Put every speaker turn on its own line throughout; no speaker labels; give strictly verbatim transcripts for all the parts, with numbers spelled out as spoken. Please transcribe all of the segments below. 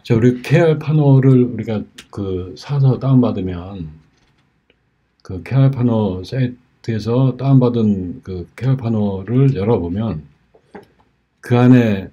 자, 우리 케어 파노를 우리가 그 사서 다운받으면 그 케어 파노 사이트에서 다운받은 그 케어 파노를 열어보면 그 안에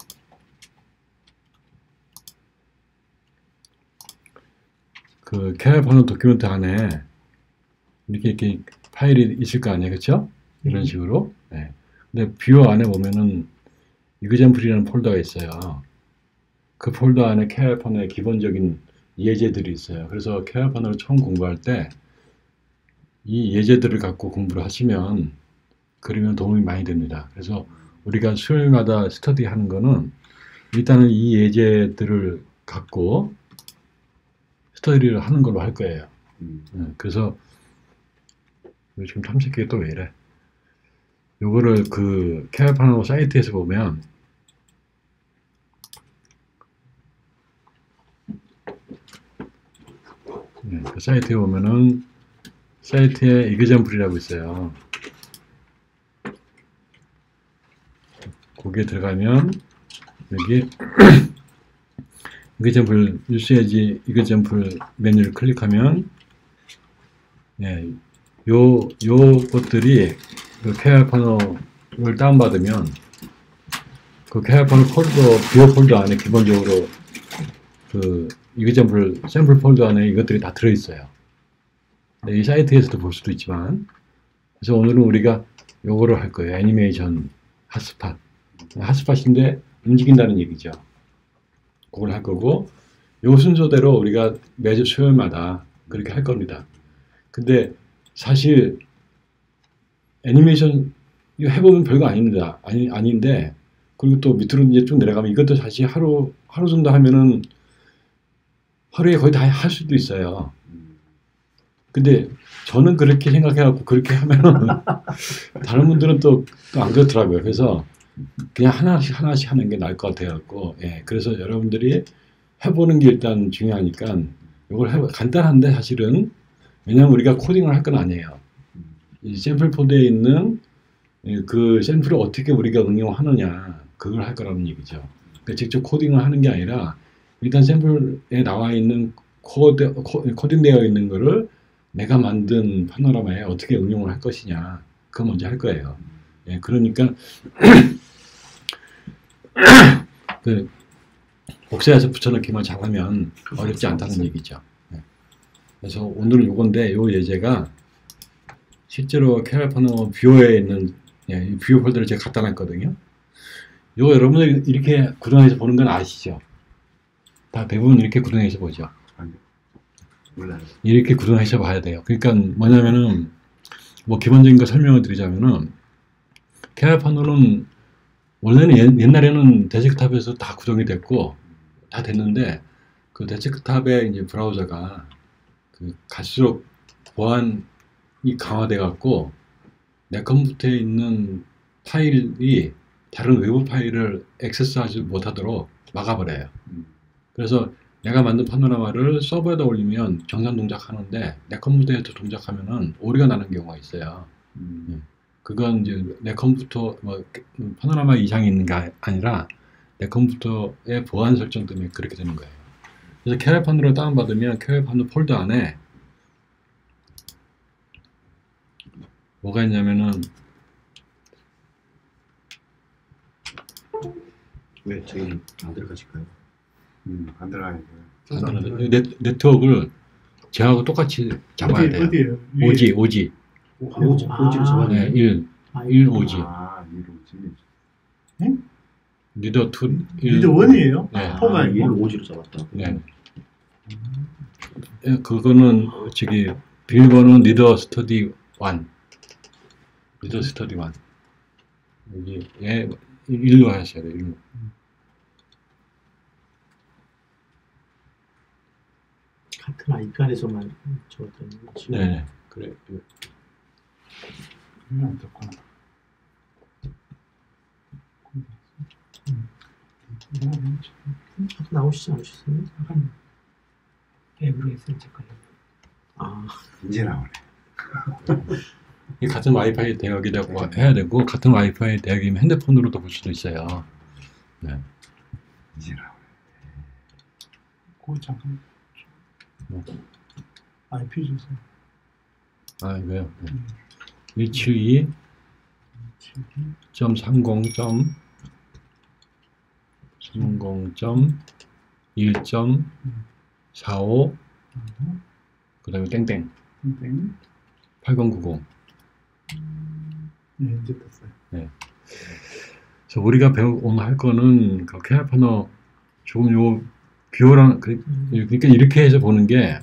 그 케어 파노 도큐멘트 안에 이렇게 이렇게 파일이 있을 거 아니에요, 그렇죠? 이런 식으로. 네. 근데 뷰어 안에 보면은 이그젠플이라는 폴더가 있어요. 그 폴더 안에 케어 파노의 기본적인 예제들이 있어요. 그래서 케어 파노를 처음 공부할 때 이 예제들을 갖고 공부를 하시면 그러면 도움이 많이 됩니다. 그래서 우리가 수요일마다 스터디 하는 거는 일단은 이 예제들을 갖고 스터디를 하는 걸로 할 거예요. 음. 네, 그래서 지금 탐색기가 또 왜 이래? 요거를 그 케어 파노 사이트에서 보면 네, 그 사이트에 보면은 사이트에 이그젠플이라고 있어요. 거기에 들어가면 여기 이그젠플 유스에지 이그젠플 메뉴를 클릭하면 예, 요, 요 것들이 그 케어 파노를 다운받으면 그 케어 파노 폴더, 뷰어 폴더 안에 기본적으로 그 이그젠플 샘플 폴더 안에 이것들이 다 들어있어요. 이 사이트에서도 볼 수도 있지만, 그래서 오늘은 우리가 요거를 할 거예요. 애니메이션 핫스팟. 핫스팟인데 움직인다는 얘기죠. 그걸 할 거고, 요 순서대로 우리가 매주 수요일마다 그렇게 할 겁니다. 근데 사실 애니메이션 이거 해보면 별거 아닙니다. 아니, 아닌데, 그리고 또 밑으로 이제 쭉 내려가면 이것도 사실 하루, 하루 정도 하면은 하루에 거의 다 할 수도 있어요. 근데 저는 그렇게 생각해갖고 그렇게 하면은 다른 분들은 또 안 그렇더라고요. 그래서 그냥 하나씩 하나씩 하는 게 나을 것 같아갖고, 예. 그래서 여러분들이 해보는 게 일단 중요하니까 이걸 해, 간단한데 사실은 왜냐면 우리가 코딩을 할 건 아니에요. 이 샘플 포드에 있는 그 샘플을 어떻게 우리가 응용하느냐 그걸 할 거라는 얘기죠. 그러니까 직접 코딩을 하는 게 아니라 일단 샘플에 나와 있는 코드, 코, 코딩되어 있는 거를 내가 만든 파노라마에 어떻게 응용을 할 것이냐 그거 먼저 할 거예요. 예, 그러니까 그 복사해서 붙여넣기만 잘하면 어렵지 않다는 얘기죠. 예. 그래서 오늘 요건데 요 예제가 실제로 케어 파노 뷰어에 있는 예, 이 뷰어 폴더를 제가 갖다 놨거든요. 요거 여러분들 이렇게 구동해서 보는 건 아시죠? 다 대부분 이렇게 구동해서 보죠. 몰라요. 이렇게 구동해서 봐야 돼요. 그러니까 뭐냐면은 뭐 기본적인 거 설명을 드리자면은 케어 파노는 원래는 옛, 옛날에는 데스크탑에서 다 구동이 됐고 다 됐는데 그 데스크탑의 이제 브라우저가 그 갈수록 보안이 강화돼 갖고 내 컴퓨터에 있는 파일이 다른 외부 파일을 액세스하지 못하도록 막아버려요. 그래서 내가 만든 파노라마를 서버에다 올리면 정상 동작하는데 내 컴퓨터에서 동작하면은 오류가 나는 경우가 있어요. 음. 그건 이제 내 컴퓨터 뭐 파노라마 이상이 있는 게 아니라 내 컴퓨터의 보안 설정 때문에 그렇게 되는 거예요. 그래서 케어 파노를 다운받으면 케어 파노 폴더 안에 뭐가 있냐면은
왜 저희 안 들어가실까요? 음, 안 들어가요.
네, 네트워크를 저하고 똑같이 잡아야
어디,
돼요.
어디에요?
오지, 오지.
오, 아, 오지,
아.
오지를 잡아야
네,
돼요?
일.
아,
일 오지.
아, 일 오지.
응?
리더 투, 일.
리더 원이에요?
네.
포가
아,
아니고?
일 오지로 잡았다.
네. 예, 그거는 저기 비밀번호는 리더 스터디 원. 리더 스터디 원. 여기 예, 일로 하셔야 돼요. 일로.
같은 아이칸에서만 적었던 거지.
네, 그래.
안 좋구나. 아까 나오시지 않으셨어요?
약간 앱으로 했을 체크를.
아,
이제 나오네.
이 같은 와이파이 대역이라고 해야 되고 같은 와이파이 대역이면 핸드폰으로도 볼 수도 있어요. 네.
이제 나오네.
그거 잠깐.
뭐.
아이피 주세요.
아 이거요. 네.
음.
일칠이
칠이
점 삼십 점 삼십 점 일 점 사오
음.
그 다음에 땡땡
땡.
팔공구공.
네, 이제 떴어요.
그래서 우리가 배우 오늘 할 거는 그 케어 패널 조금 요 비교랑 그- 그러니까 이렇게 해서 보는 게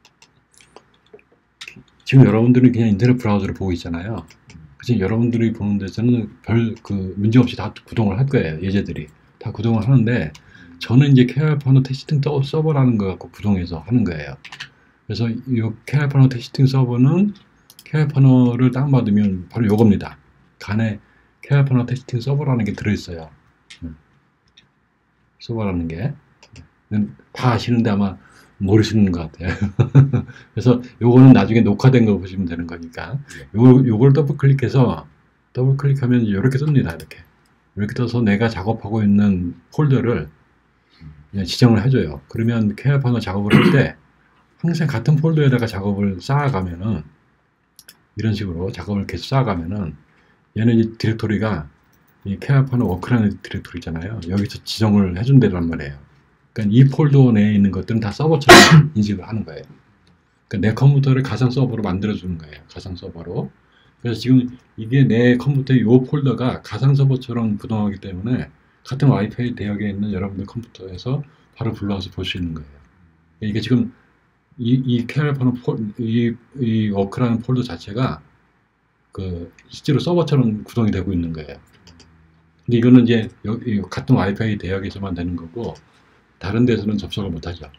지금 여러분들은 그냥 인터넷 브라우저를 보고 있잖아요. 그치 여러분들이 보는 데서는 별 그 문제 없이 다 구동을 할 거예요. 예제들이 다 구동을 하는데 저는 이제 케어 패널 테스팅 서- 서버라는 거 갖고 구동해서 하는 거예요. 그래서 이 케어 패널 테스팅 서버는 케어 패널을 다운받으면 바로 요겁니다. 간에 케어 패널 테스팅 서버라는 게 들어있어요. 음. 서버라는 게. 음, 다 아시는데 아마 모르시는 것 같아요. 그래서 요거는 나중에 녹화된 거 보시면 되는 거니까. 요, 요걸 더블 클릭해서 더블 클릭하면 이렇게 뜹니다. 이렇게. 이렇게 떠서 내가 작업하고 있는 폴더를 그냥 지정을 해줘요. 그러면 케어 패널 작업을 할 때 항상 같은 폴더에다가 작업을 쌓아가면은 이런 식으로 작업을 계속 쌓아가면은 얘는 이 디렉토리가 이 케어 패널 워크라는 디렉토리잖아요. 여기서 지정을 해준다란 말이에요. 그러니까 이 폴더 내에 있는 것들은 다 서버처럼 인식을 하는 거예요. 그러니까 내 컴퓨터를 가상 서버로 만들어주는 거예요. 가상 서버로. 그래서 지금 이게 내 컴퓨터의 이 폴더가 가상 서버처럼 구동하기 때문에 같은 와이파이 대역에 있는 여러분들 컴퓨터에서 바로 불러와서 볼 수 있는 거예요. 이게 지금 이, 이 케어 패널 폴, 이, 이 워크라는 폴더 자체가 그 실제로 서버처럼 구동이 되고 있는 거예요. 근데 이거는 이제 여, 이 같은 와이파이 대역에서만 되는 거고 다른 데서는 접속을 못하죠.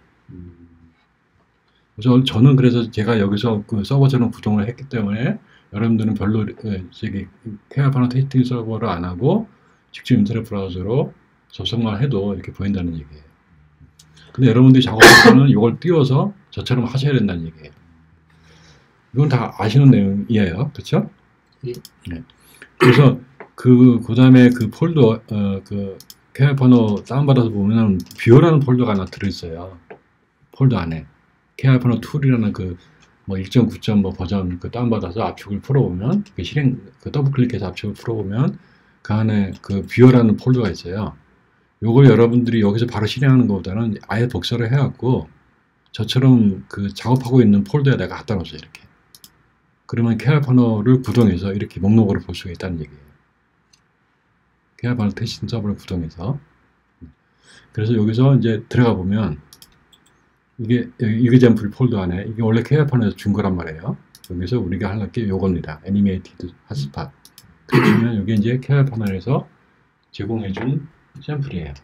그래서 저는 그래서 제가 여기서 그 서버처럼 구동을 했기 때문에 여러분들은 별로 예, 저기 케어 패널 테스팅 서버를 안 하고 직접 인터넷 브라우저로 접속만 해도 이렇게 보인다는 얘기예요. 근데 여러분들이 작업할 때는 이걸 띄워서 저처럼 하셔야 된다는 얘기예요. 이건 다 아시는 내용이에요. 그렇죠?
예.
네. 그래서 그, 그 다음에 그 폴더, 어, 그, 케어 패널 다운받아서 보면은, 뷰어라는 폴더가 하나 들어있어요. 폴더 안에. 케어 패널 툴이라는 그, 뭐 일 점 구 점 뭐 버전 그 다운받아서 압축을 풀어보면, 그 실행, 그 더블 클릭해서 압축을 풀어보면, 그 안에 그 뷰어라는 폴더가 있어요. 요걸 여러분들이 여기서 바로 실행하는 것보다는 아예 복사를 해갖고, 저처럼 그 작업하고 있는 폴더에다가 갖다 놓으세요, 이렇게. 그러면 케어 패널을 구동해서 이렇게 목록으로 볼 수가 있다는 얘기예요. 케어 패널 테스팅 서버를 구동해서. 그래서 여기서 이제 들어가 보면 이게 이그젬플 폴더 안에 이게 원래 케어 패널에서 준 거란 말이에요. 여기서 우리가 할 게 요겁니다. 애니메이티드 핫스팟. 그러면 여기 이제 케어 패널에서 제공해준 샘플이에요.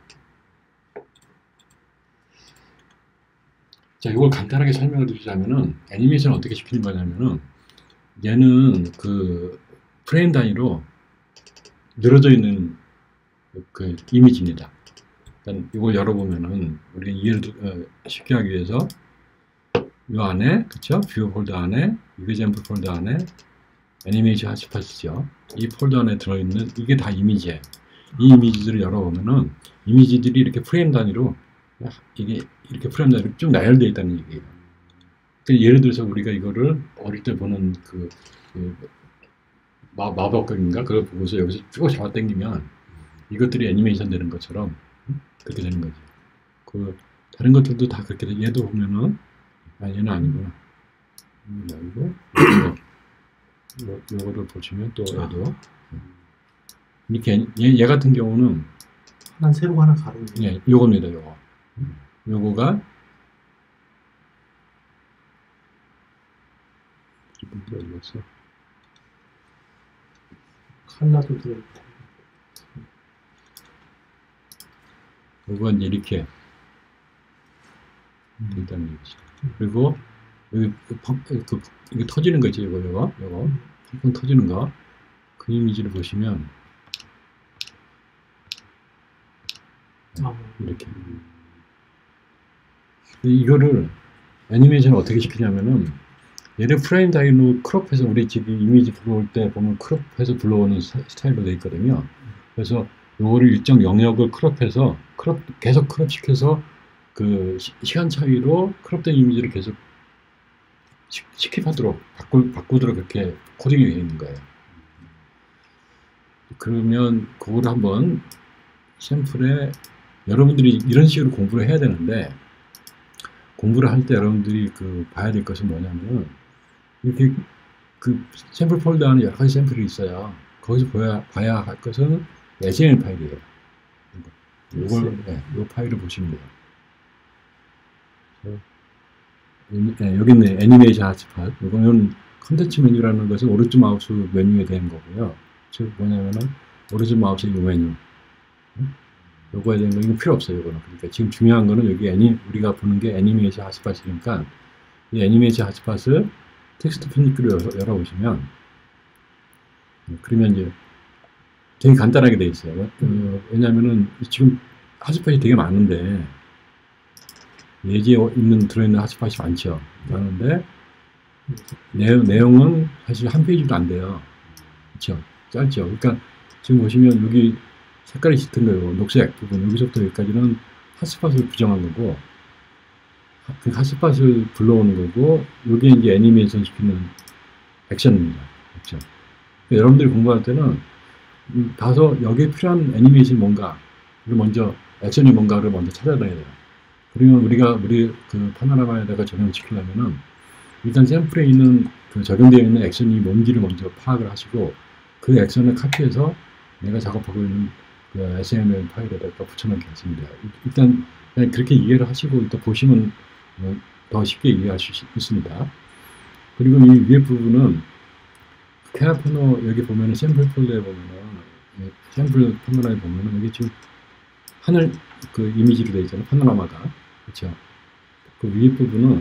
자, 이걸 간단하게 설명을 드리자면은 애니메이션 어떻게 시키는 거냐면은 얘는 그 프레임 단위로 늘어져 있는 그 이미지입니다. 일단 이걸 열어보면은 우리가 이해를 어, 쉽게 하기 위해서 이 안에 그쵸? 뷰 폴더 안에 이그젬플 폴더 안에 애니메이션 핫스팟이죠. 이 폴더 안에 들어있는 이게 다 이미지예요. 이 이미지들을 열어보면은 이미지들이 이렇게 프레임 단위로 이게 이렇게 프레임 단위로 쭉 나열되어 있다는 얘기예요. 그러니까 예를 들어서 우리가 이거를 어릴 때 보는 그, 그 마, 마법극인가 그걸 보고서 여기서 쭉 잡아당기면 이것들이 애니메이션 되는 것처럼 그렇게 되는 거죠. 그 다른 것들도 다 그렇게 돼. 얘도 보면은 아 얘는 아니구나. 음, 아니고 요거 요, 요거를 보시면 또 얘도 이렇게 얘, 얘 같은 경우는
하나 세로가 하나 가로.
예, 요겁니다. 요거 요거가 어디 갔어?
칼라도 들어있고.
요거 이제 이렇게 일단 얘기죠. 그리고 여기 펑, 그, 이게 터지는 거지, 이거, 이거, 이거, 펑펑 터지는 거. 그 이미지를 보시면
아,
이렇게. 이거를 애니메이션을 어떻게 시키냐면은 얘를 프레임 단위로 크롭해서 우리 지금 이미지 불러올 때 보면 크롭해서 불러오는 스타일로 되어 있거든요. 그래서 요거를 일정 영역을 크롭해서 크롭 계속 크롭 시켜서 그 시, 시간 차이로 크롭된 이미지를 계속 시, 스킵하도록 바꾸, 바꾸도록 그렇게 코딩이 되어 있는 거예요. 그러면 그거를 한번 샘플에 여러분들이 이런 식으로 공부를 해야 되는데 공부를 할 때 여러분들이 그 봐야 될 것은 뭐냐면 이렇게 그 샘플 폴더 안에 여러 가지 샘플이 있어요. 거기서 봐야, 봐야 할 것은 에스엠엘 파일이에요. 이걸 네, 이 파일을 보시면 돼요. 네, 여기 있네. 애니메이션 하츠팟. 이거는 컨텐츠 메뉴라는 것은 오른쪽 마우스 메뉴에 대한 거고요. 즉 뭐냐면은 오른쪽 마우스 이 메뉴. 요거에 대한 거 이거 필요 없어요. 이거는. 그러니까 지금 중요한 거는 여기 애니 우리가 보는 게 애니메이션 하츠팟이니까 이 애니메이션 하츠팟을 텍스트 핀니크로 열어, 열어보시면 그러면 이제 되게 간단하게 돼 있어요. 어, 왜냐면은 지금 하츠팟이 되게 많은데 예지에 있는 들어있는 하츠팟이 많죠. 많은데 내용, 내용은 사실 한 페이지도 안 돼요. 그렇죠? 짧죠. 그러니까 지금 보시면 여기 색깔이 짙은 거예요. 녹색 부분 여기서부터 여기까지는 하츠팟을 부정한 거고 그 하츠팟을 불러오는 거고 여기 이제 애니메이션 시키는 액션입니다. 액션. 그러니까 여러분들이 공부할 때는 가서 여기에 필요한 애니메이션이 뭔가 를 먼저 액션이 뭔가를 먼저 찾아놔야 돼요. 그러면 우리가 우리 그 파노라마에다가 적용시키려면은 일단 샘플에 있는 그 적용되어 있는 액션이 뭔지를 먼저 파악을 하시고 그 액션을 카피해서 내가 작업하고 있는 그 에스엠엘 파일에다가 붙여넣기 하시면 돼요. 일단 그냥 그렇게 이해를 하시고 일단 보시면 더 쉽게 이해하실 수 있습니다. 그리고 이 위에 부분은 케어 파노 여기 보면은 샘플 폴더에 보면은 샘플 파노라에 보면은 여기 지금 하늘 그 이미지로 되어 있잖아요. 파노라마가. 그렇죠. 그 위에 부분은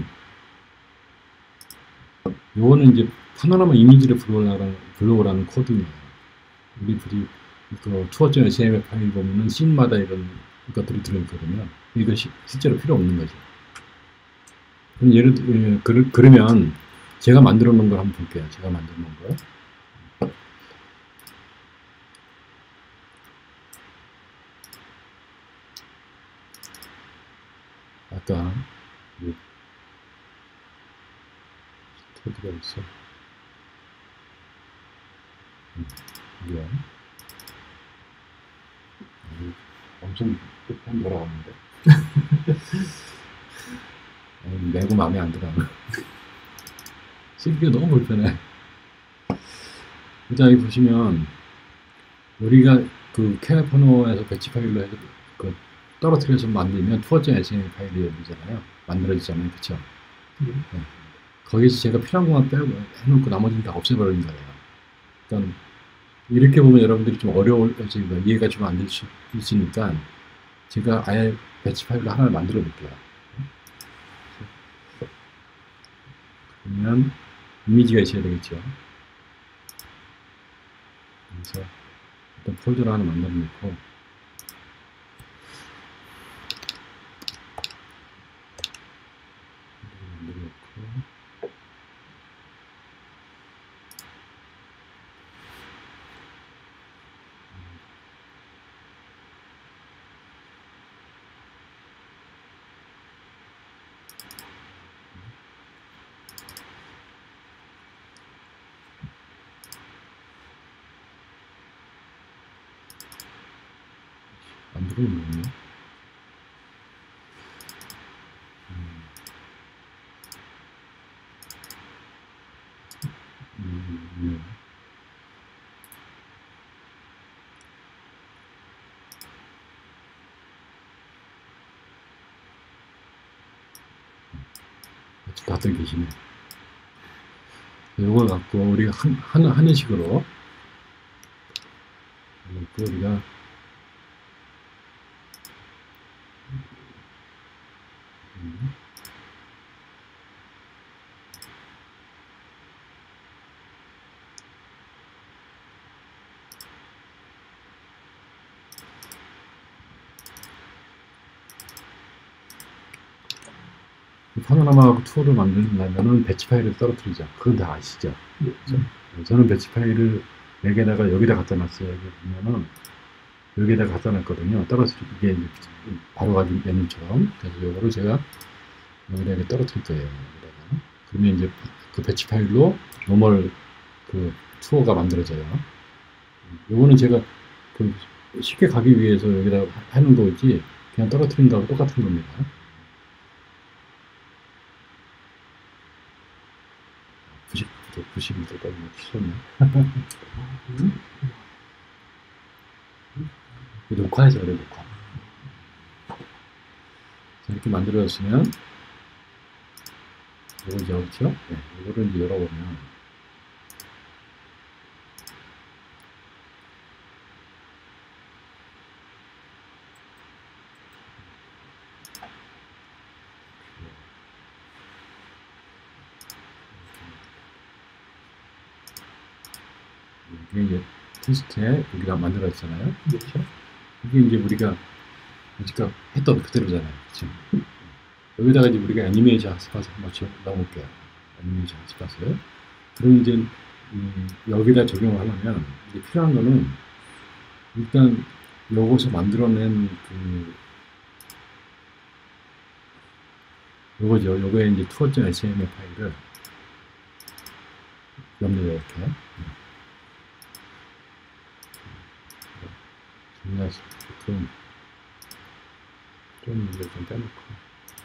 요거는 이제 파노라마 이미지를 불러오라는, 불러오라는 코드입니다. 우리 둘이 그 투어.에스엠엘 파일 보면은 씬마다 이런 것들이 들어있거든요. 이것이 실제로 필요 없는 거죠. 그럼 예를 들어, 그, 그러면 제가 만들어 놓은 걸 한번 볼게요. 제가 만들어 놓은 거. 아까 어디가 있어? 미안. 엄청 급한 돌아왔는데. 매우 마음에 안 들어. 쓰기가 너무 불편해. 일단 여기 보시면 우리가 그 케어 파노에서 배치 파일로 해서 그 떨어뜨려서 만들면 투어.에스엠엘 파일이 되잖아요. 만들어지잖아요. 그쵸?
음.
네. 거기서 제가 필요한 것만 빼고 해놓고 나머지는 다 없애버리는 거예요. 그러니까 이렇게 보면 여러분들이 좀 어려울, 이해가 좀 안 될 수 있으니까 제가 아예 배치 파일로 하나를 만들어 볼게요. 그러면 이미지가 있어야 되겠죠. 그래서 일단 폴더를 하나 만들어 놓고 안 들어오네요. 음. 음, 네. 다들 계시네. 이걸 갖고 우리가 한, 한, 하는 식으로 우리가 음. 파노라마하고 투어를 만들려면은 배치 파일을 떨어뜨리죠. 그건 다 아시죠?
음.
저는 배치 파일을 여기다가 여기다 갖다 놨어요. 여기 보면은 여기에다 갖다 놨거든요. 떨어뜨리 이게 이제 바로 가기 메뉴처럼. 그래서 이거를 제가 여기다 이렇게 떨어뜨릴 거예요. 여기다가. 그러면 이제 그 배치 파일로 노멀 그 투어가 만들어져요. 요거는 제가 그 쉽게 가기 위해서 여기다 하는 거지 그냥 떨어뜨린 거하고 똑같은 겁니다. 구십, 구십 미터까지 치솟네. 녹화해서 그래, 녹화. 자, 이렇게 만들어졌으면 이거 이제 그렇죠? 네, 이거를 이제 열어보면 이게 이제 테스트에 여기가 만들어졌잖아요. 그렇죠? 이게 이제 우리가 지금 했던 그대로잖아요. 그렇죠? 여기다가 이제 우리가 애니메이션 핫스팟을 한번 넣어볼게요. 애니메이션 핫스팟을. 그럼 이제 음, 여기다 적용을 하려면 이제 필요한 거는 일단 여기서 만들어낸 그 요거죠. 요거에 이제 투어.html 파일을 엽니다. 이렇게. 정리해서 좀, 좀 이제 좀 빼놓고.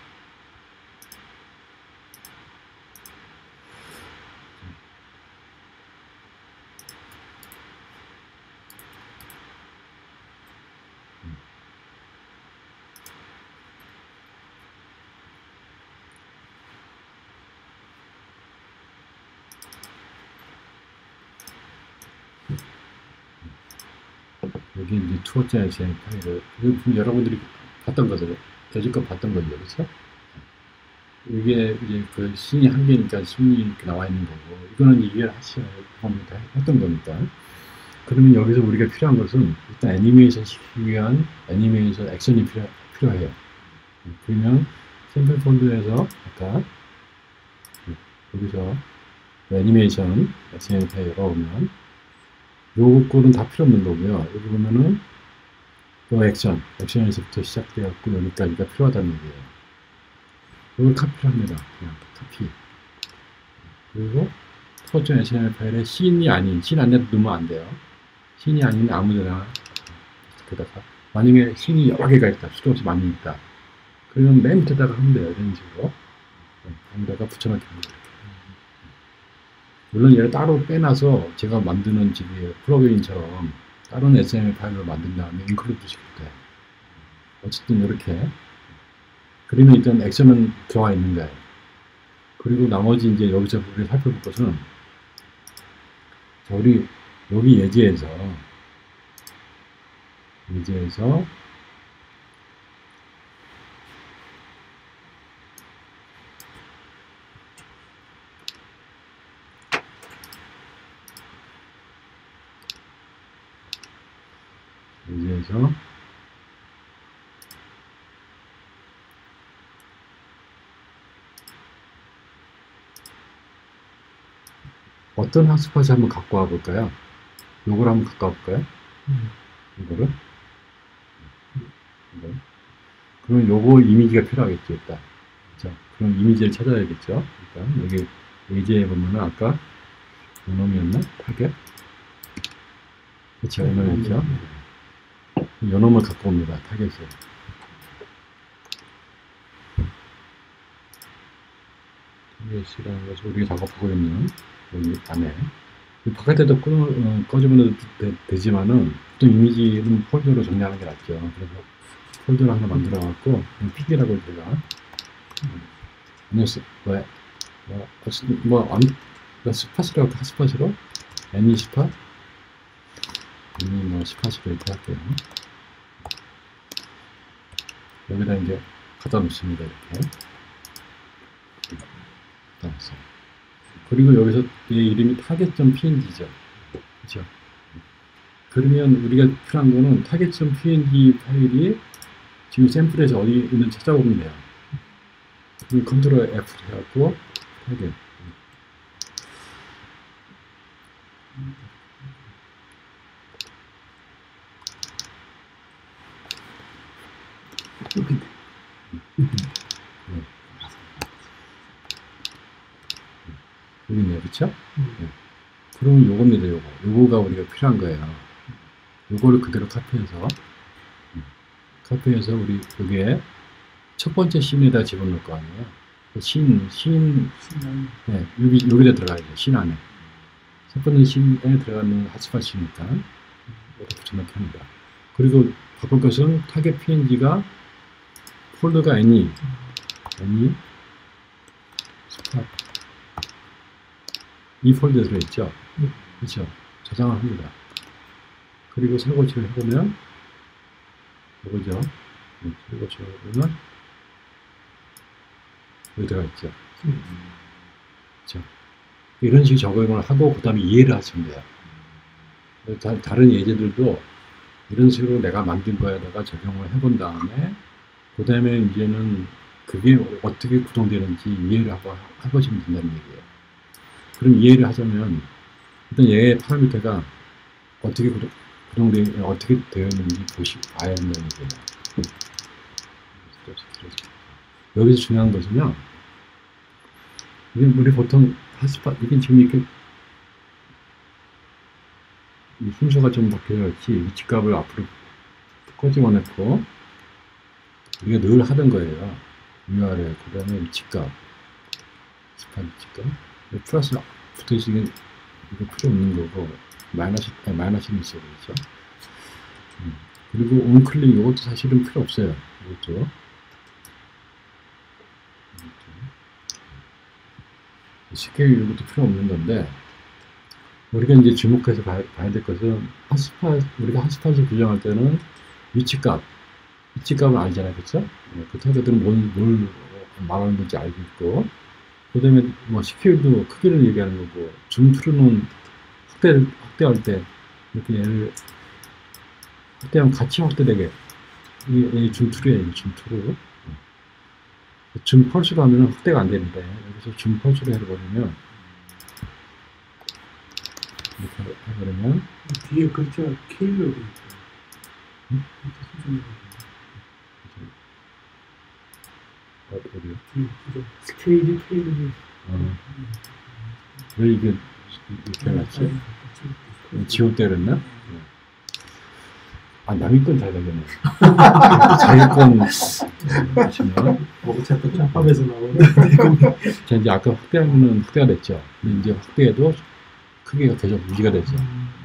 여기 이제 투어.html 파일을 이거 여러분들이 봤던 거죠. 여지껏 봤던 거죠. 그렇죠? 이게 이제 그 씬이 한 개니까 씬이 이렇게 나와 있는 거고 이거는 이게 하시면 다 했던 거니까 그러면 여기서 우리가 필요한 것은 일단 애니메이션 시키기 위한 애니메이션 액션이 필요, 필요해요. 그러면 샘플 폴더에서 아까 여기서 애니메이션 액션 파일 열어보면 요거는 다 필요 없는 거고요. 여기 보면은 또 액션, 액션에서부터 시작되었고 여기까지가 필요하다는 얘기예요. 이걸 카피를 합니다. 그냥 카피. 그리고 투어.html 에이치티엠엘 파일에 씬이 아닌, 씬 안에 넣으면 안 돼요. 씬이 아닌 아무데나 그다가 만약에 씬이 여러 개가 있다, 수도 없이 많이 있다. 그러면 맨 밑에다가 하면 돼요. 이런 식으로. 거기다가 붙여넣기 합니다. 물론 얘를 따로 빼놔서 제가 만드는 지금 플러그인처럼 다른 에스엠엘 파일을 만든 다음에 인클루드 시킬 때 어쨌든 이렇게 그러면 일단 액션은 들어와 있는 거예요. 그리고 나머지 이제 여기서 우리가 살펴볼 것은 자, 우리 여기 예제에서 예제에서 예제에서 어떤 핫스팟을 한번 갖고 와 볼까요? 요걸 한번 갖고 와 볼까요?
음.
이거를 이거. 그러면 요거 이미지가 필요하겠죠, 일단. 그렇죠? 그럼 이미지를 찾아야겠죠. 일단 여기 예제에 보면은 아까 요놈이었나? 타겟? 그렇죠, 요놈이었죠. 요놈을 갖고 옵니다, 타겟을. 타겟이라는 것을 우리가 작업하고 있는 여기 안에 바깥에도 꺼, 어, 꺼주면 되, 되지만은 보통 이미지는 폴더로 정리하는 게 낫죠. 그래서 폴더를 하나 만들어 갖고 픽이라고 제가 뉴스 왜 뭐, 뭐, 뭐 스팟이라고 스팟으로 애니 스팟 애니 뭐 스팟으로 이렇게 할게요. 여기다 이제 갖다 놓습니다. 이렇게 갖다 놨어요. 그리고 여기서 얘 이름이 target.png죠. 그렇죠? 그러면 우리가 필요한 거는 target.png 파일이 지금 샘플에서 어디 있는지 찾아보면 돼요. 그럼 컨트롤 F 해갖고 target.
여기인데.
여기네요, 그쵸?
음.
네. 그러면 요겁니다, 요거. 요거가 우리가 필요한 거예요. 요거를 그대로 카피해서, 음, 카피해서 우리 여기에 첫 번째 씬에다 집어넣을 거 아니에요. 그 씬, 씬,
신나는.
네, 여기, 여기다 들어가야죠, 씬 안에. 첫 번째 씬에 들어가는 핫스팟이니까, 여기다 붙여넣기 합니다. 그리고 바꿀 것은 타겟 피엔지가 폴더가 any, any, 스팟. 이 폴더에 들어있죠?
음.
그렇죠? 저장을 합니다. 그리고 설고치를 해보면 이거죠? 설고치를 해보면 여기 들어있죠?
음.
그렇죠? 이런 식의 적용을 하고 그 다음에 이해를 하시면 돼요. 다, 다른 예제들도 이런 식으로 내가 만든 거에다가 적용을 해본 다음에 그 다음에 이제는 그게 어떻게 구동되는지 이해를 하고 해보시면 된다는 얘기예요. 그럼 이해를 하자면 일단 얘의 파라미터가 어떻게 구동, 구동되 어떻게 되어 있는지 보시 봐야 한다는 얘기예요. 여기서 중요한 것은요. 이게 우리 보통 핫스팟 이게 지금 이렇게 이 순서가 좀 바뀌어 있지 위치값을 앞으로 꼬집어 놓고 우리가 늘 하던 거예요. 위아래 그 다음에 위치값 스팟 위치값 플러스 붙어있으면 이거 필요 없는 거고 마이너스 아니, 마이너스는 있어야 되겠죠. 음. 그리고 온클릭 이것도 사실은 필요 없어요. 이것도 쉽게 이것도 필요 없는 건데 우리가 이제 주목해서 봐야, 봐야 될 것은 핫스팟 우리가 핫스팟을 규정할 때는 위치값 위치값을 알잖아요, 그렇죠? 그 타겟들은 뭘, 뭘 말하는 건지 알고 있고 그 다음에 뭐 스케일도 크기를 얘기하는 거고 줌 틀어놓은 확대 확대할 때 이렇게 얘를 확대하면 같이 확대되게 이 줌 툴이에요, 줌 툴로 줌 펄스로 하면 확대가 안 되는데 여기서 줌 펄스로 해버리면 이렇게 해버리면
뒤에 글자가 K로 돼 있어요.
음?
이렇게 수정이
어디요?
뒤에 수정. 스케일이 K로 돼 있어요.
어. 왜 이게 이렇게 해놨지? 지울 때 그랬나? 아, 남의 건 잘 되겠네. 자기 건 보시면
뭐 자꾸 짬밥에서 나오는
자, 이제 아까 확대하면은 확대가 됐죠. 근데 이제 확대해도 크기가 계속 유지가 되죠.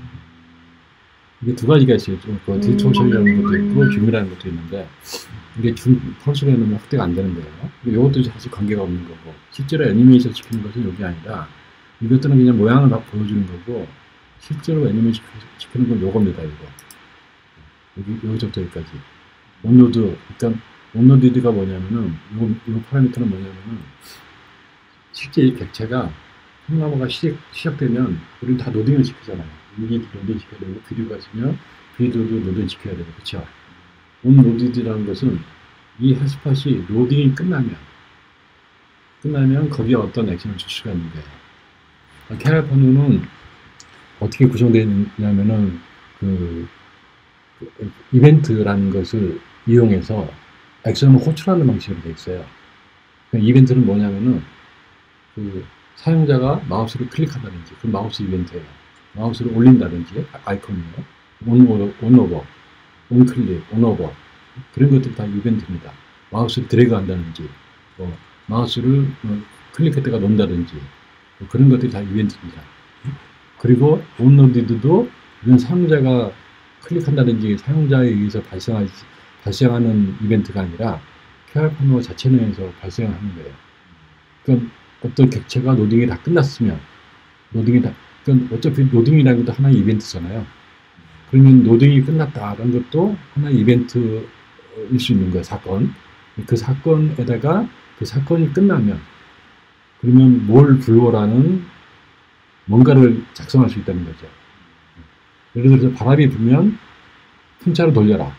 이게 두 가지가 있어요. 그 디스토션이라는 것도 있고 줌이라는 것도 있는데 이게 줌 펄스로 해놓으면 확대가 안 되는 거예요. 이것도 사실 관계가 없는 거고 실제로 애니메이션 시키는 것은 이게 아니라 이것들은 그냥 모양을 막 보여주는 거고 실제로 애니메이션 시키는 건 요겁니다. 이거 여기 여기서부터 여기까지 온로드 그러니까 온로드가 뭐냐면은 요, 요 파라미터는 뭐냐면은 실제 이 객체가 콩나무가 시작, 시작되면 우리는 다 노딩을 시키잖아요. 이게 노딩 시켜야 되고 비디오가 있으면 비디오도 노딩 시켜야 되고 그렇죠. 온로드라는 것은 이 핫스팟이 로딩이 끝나면 끝나면 거기에 어떤 액션을 줄 수가 있는 거예요. 캐럴펀은 어떻게 구성되어 있냐면은 그, 그 이벤트라는 것을 이용해서 액션을 호출하는 방식으로 되어 있어요. 그러니까 이벤트는 뭐냐면은 그 사용자가 마우스를 클릭한다든지 그 마우스 이벤트예요. 마우스를 올린다든지 아이콘이에요. 온, 온오버, 온클릭, 온오버 그런 것들 다 이벤트입니다. 마우스를 드래그 한다든지 뭐 마우스를 뭐 클릭했다가 놓는다든지 뭐 그런 것들이 다 이벤트입니다. 그리고 온로디드도 이건 사용자가 클릭한다든지 사용자에 의해서 발생하, 발생하는 이벤트가 아니라 케어파노 자체 내에서 발생하는 거예요. 그러니까 어떤 객체가 노딩이 다 끝났으면 노딩이 다 그러니까 어차피 노딩이라는 것도 하나의 이벤트잖아요. 그러면 노딩이 끝났다라는 것도 하나의 이벤트일 수 있는 거예요. 사건. 그 사건에다가 그 사건이 끝나면 그러면 뭘 불러라는 뭔가를 작성할 수 있다는 거죠. 예를 들어서 바람이 불면 풍차로 돌려라.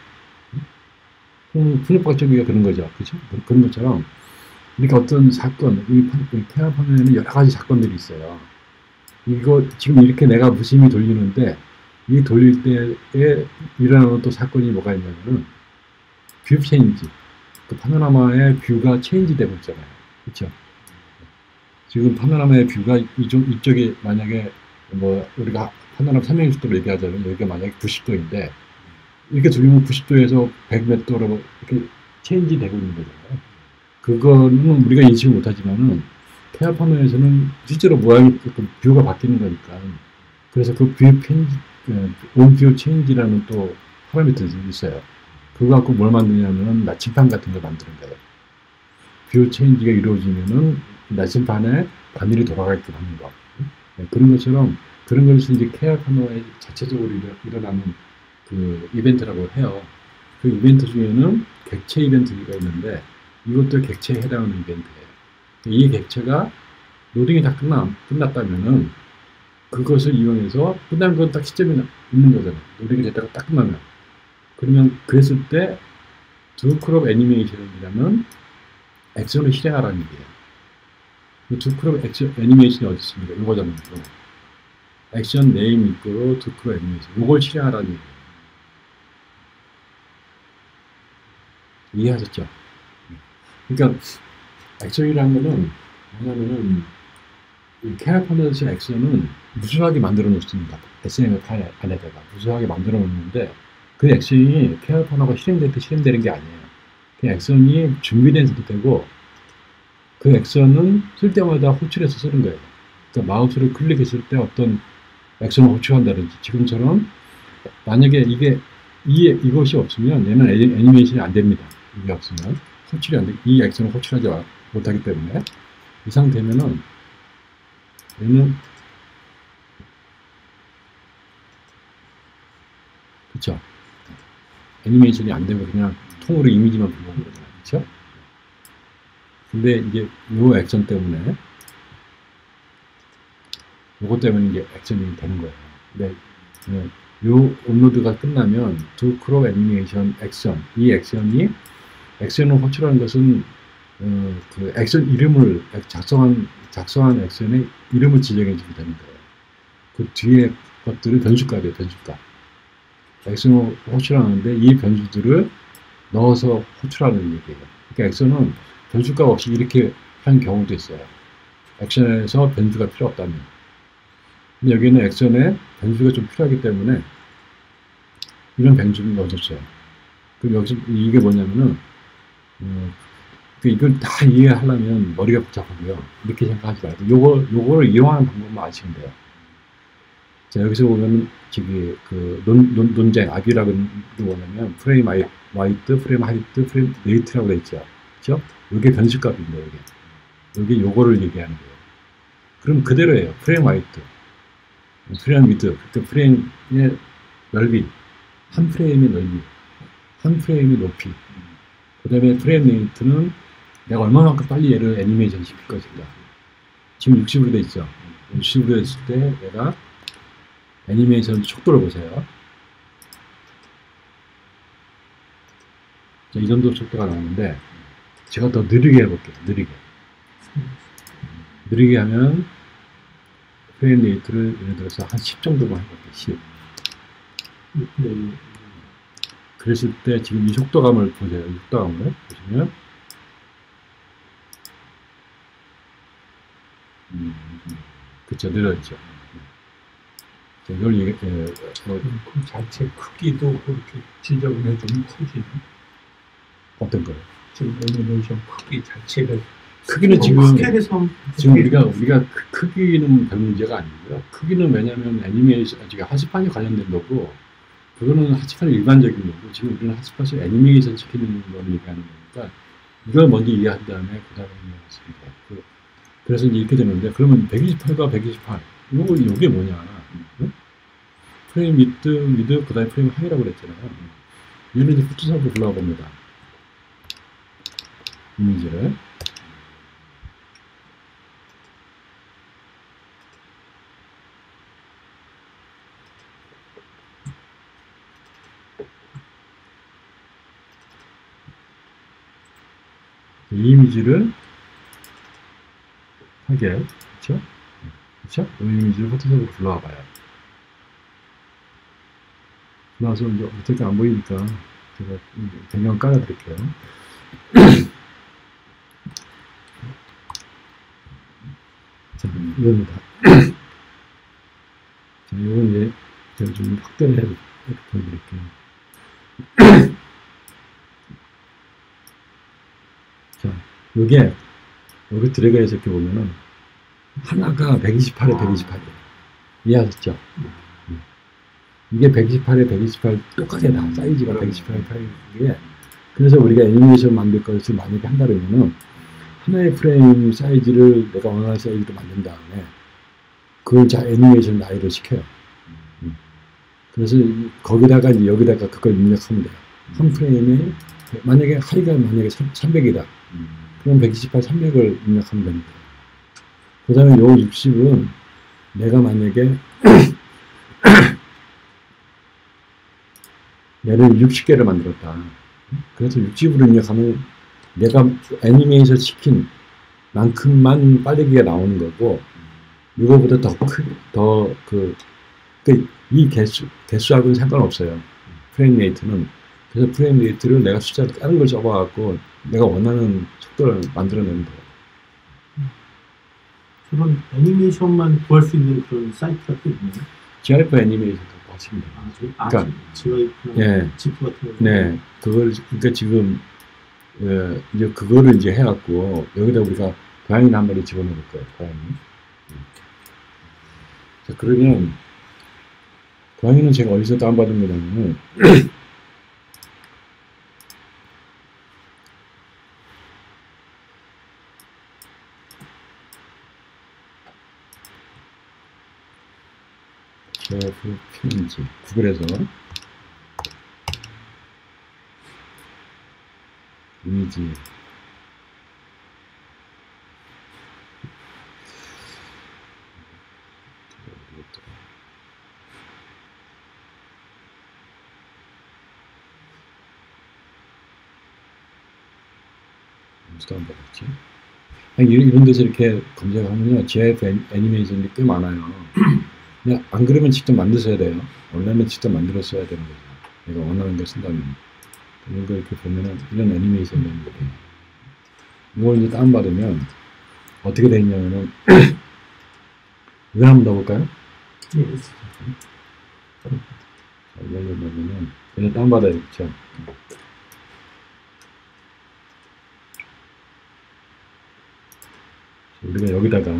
풍력박정기가 그런 거죠. 그렇죠? 그런 것처럼 이렇게 어떤 사건, 이 태양 화면에는 여러 가지 사건들이 있어요. 이거 지금 이렇게 내가 무심히 돌리는데 이 돌릴 때에 일어나는 또 사건이 뭐가 있냐면은 뷰 체인지, 그 파노라마의 뷰가 체인지 되고 있잖아요. 그렇죠? 지금 파노라마의 뷰가 이쪽, 이쪽이 만약에 뭐 우리가 파노라마 삼백육십 도로 얘기하자면 여기가 만약에 구십 도인데 이렇게 돌리면 구십 도에서 백 몇 도로 이렇게 체인지 되고 있는 거잖아요. 그거는 우리가 인식을 못하지만은 케어 파노에서는 실제로 모양이 그 뷰가 바뀌는 거니까 그래서 그 뷰 체인지, 온뷰 체인지라는 또 파라미터가 있어요. 그거 갖고 뭘 만드냐면 나침반 같은 걸 만드는 거예요. 뷰 체인지가 이루어지면은 나침반에 바늘이 돌아가게끔 하는 거. 네, 그런 것처럼 그런 것이 이제 케어 파노에 자체적으로 일어, 일어나는 그 이벤트라고 해요. 그 이벤트 중에는 객체 이벤트가 있는데 이것도 객체에 해당하는 이벤트예요. 이 객체가 로딩이 다 끝나, 끝났다면은 그것을 이용해서 끝난 건 딱 시점이 있는 거잖아요. 로딩이 됐다가 딱 끝나면. 그러면 그랬을 때 두 크롭 애니메이션이라는 액션을 실행하라는 얘기예요. 그 두 크롭 액션 애니메이션이 어디 있습니까? 이거잖아요. 이거. 액션 네임 있고 두 크롭 애니메이션. 이걸 실행하라는 얘기예요. 이해하셨죠? 그러니까 액션이라는 거는 뭐냐면은 이 캐릭터너스 액션은 무수하게 만들어 놓습니다. 에스엠엘 파일 안에다가 무수하게 만들어 놓는데 그 액션이 캐릭터너가 실행될 때 실행되는 게 아니에요. 그 액션이 준비된 상태고 그 액션은 쓸 때마다 호출해서 쓰는 거예요. 그러니까 마우스를 클릭했을 때 어떤 액션을 호출한다든지 지금처럼 만약에 이게 이, 이것이 없으면 얘는 애니메이션이 안 됩니다. 이게 없으면 호출이 안 돼. 이 액션을 호출하지 못하기 때문에 이 상태면은 얘는 그쵸? 애니메이션이 안 되면 그냥 통으로 이미지만 불러오는 거잖아요. 그쵸? 근데 이제 요 액션 때문에 요것 때문에 이제 액션이 되는 거예요. 근데 요 업로드가 끝나면 두 크롭 애니메이션 액션 이 액션이 액션을 호출하는 것은 어, 그 액션 이름을 작성한 작성한 액션의 이름을 지정해 주면 되는 거예요. 그 뒤에 것들은 변수값이에요. 변수값. 액션을 호출하는데 이 변수들을 넣어서 호출하는 얘기예요. 그러니까 액션은 변수값 없이 이렇게 하는 경우도 있어요. 액션에서 변수가 필요 없다면. 근데 여기는 액션에 변수가 좀 필요하기 때문에 이런 변수를 넣어줬어요. 그럼 여기서 이게 뭐냐면은 음, 이걸 다 이해하려면 머리가 복잡하고요. 이렇게 생각하지 말고 요거, 요거를 이용하는 방법만 아시면 돼요. 자, 여기서 보면 저기 그 논, 논, 논쟁, 아규라는 게 뭐냐면 프레임 와이트, 프레임 하이트, 프레임 레이트라고 되어 있죠. 그렇죠? 요게 변수값입니다. 요게. 요게 요거를 얘기하는 거예요. 그럼 그대로예요. 프레임 와이트, 프레임 위드, 그러니까 프레임의 넓이, 한 프레임의 넓이, 한 프레임의 높이. 그 다음에 프레임 레이트는 내가 얼마만큼 빨리 얘를 애니메이션 시킬 것인가. 지금 육십으로 돼 있죠. 육십으로 했을 때 내가 애니메이션 속도를 보세요. 자, 이 정도 속도가 나오는데 제가 더 느리게 해볼게요. 느리게. 느리게 하면 프레임 레이트를 예를 들어서 한 십 정도만 해볼게요. 십. 네. 그랬을 때 지금 이 속도감을 보세요. 이 속도감을 보시면 음, 그쵸, 늘어있죠. 이걸 얘기, 에, 어,
그 자체 크기도 그렇게 지저분해지면 커지네.
어떤 거요?
지금 애니메이션 크기 자체가
크기는 지금
스케일에서
지금 우리가 우리가 크, 크기는 별 문제가 아니고요. 크기는 왜냐하면 애니메이션 지금 하스판이 관련된 거고 그거는 하스판이 일반적인 거고 지금 우리는 하스판을 애니메이션 시키는 걸 얘기하는 거니까 이걸 먼저 이해한 다음에 그 다음에 이해했습니다. 그, 그래서 이제 이렇게 되는데 그러면 백이십팔과 백이십팔 이거 이게 뭐냐? 응? 프레임 위드 위드 그 다음에 프레임 하이라고 그랬잖아요. 얘는 이제 포토샵으로 불러와 봅니다. 이미지를. 이 이미지를 하게, 그쵸? 그쵸? 이 이미지를 포토샵으로 불러와 봐요. 불러와서 이제 어떻게 안 보이니까 제가 배경 깔아드릴게요. 자, 이겁니다. 자, 이건 이제 제가 좀 확대를 해서 이렇게 보여드릴게요. 자, 요게 여기 드래그해서 이렇게 보면은 하나가 백이십팔에 백이십팔이에요. 이해하셨죠? 음. 이게 백이십팔에 백이십팔 똑같아요. 다 사이즈가 백이십팔에 백이십팔이게. 그래서 우리가 애니메이션 만들 것을 만약에 한다 그러면은 하나의 프레임 사이즈를 내가 원하는 사이즈로 만든 다음에 그걸 자 애니메이션 나이로 시켜요. 음. 그래서 거기다가 이제 여기다가 그걸 입력하면 돼요. 한 프레임에 만약에 하이가 만약에 삼백이다. 그럼 백이십팔, 삼백을 입력하면 됩니다. 그 다음에 요 육십은 내가 만약에 얘를 육십 개를 만들었다. 그래서 육십으로 입력하면 내가 애니메이션 시킨 만큼만 빠르게 나오는 거고, 이거보다 더 크, 더 그, 그, 이 개수, 개수하고는 상관없어요. 프레임 레이트는. 그래서 프레임 레이트를 내가 숫자를 다른 걸 적어갖고 내가 원하는 속도를 만들어내는 거예요.
그런 애니메이션만 구할 수 있는 그런 사이트가 또 있나요?
지아이에프 애니메이션 갖고 하시면 돼요.
아, 저, 아,
그러니까,
지와이프나
예.
지프 같은 거.
네, 그걸, 그러니까 지금, 예, 이제 그거를 이제 해갖고, 여기다 우리가 고양이 한 마리 집어넣을 거예요, 고양이. 자, 그러면, 고양이는 제가 어디서 다운받은 거냐면, 제프 피엔지, 구글에서, 이미지, 어디서 안 받았지? 아니, 이런, 이런 데서 이렇게 검색하면요, 지아이에프 애니메이션이 꽤 많아요. 그냥 안 그러면 직접 만드셔야 돼요. 원래는 직접 만들었어야 되는 거죠. 내가 원하는 걸 쓴다면. 이런 거 이렇게 보면은 이런 애니메이션 되는 거예요. 이걸 이제 다운받으면 어떻게 돼 있냐면은 이거 한번 더 볼까요?
예.
자, 이걸 넣으면은 얘는 다운받아야겠죠. 우리가 여기다가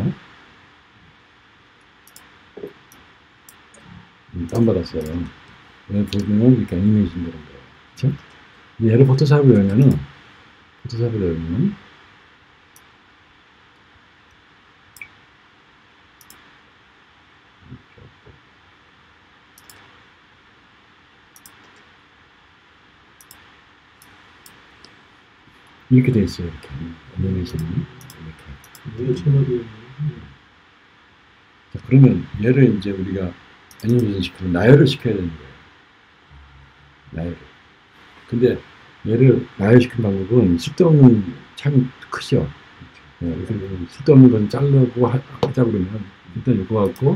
다운받았어요. 여기 보면 이렇게 애니메이션 되는 거예요. 그쵸? 얘를 포토샵을 열면은, 포토샵을 열면, 이렇게 돼 있어요. 이렇게. 애니메이션이. 이렇게.
이거 채널이
자, 그러면 얘를 이제 우리가 애니메이션 시키면 나열을 시켜야 되는 거예요. 나열을. 근데 얘를 나열시킨 방법은 쓸데없는 참 크죠. 네, 그래서 쓸데없는 건 자르고 하, 하자 그러면 일단 이거 갖고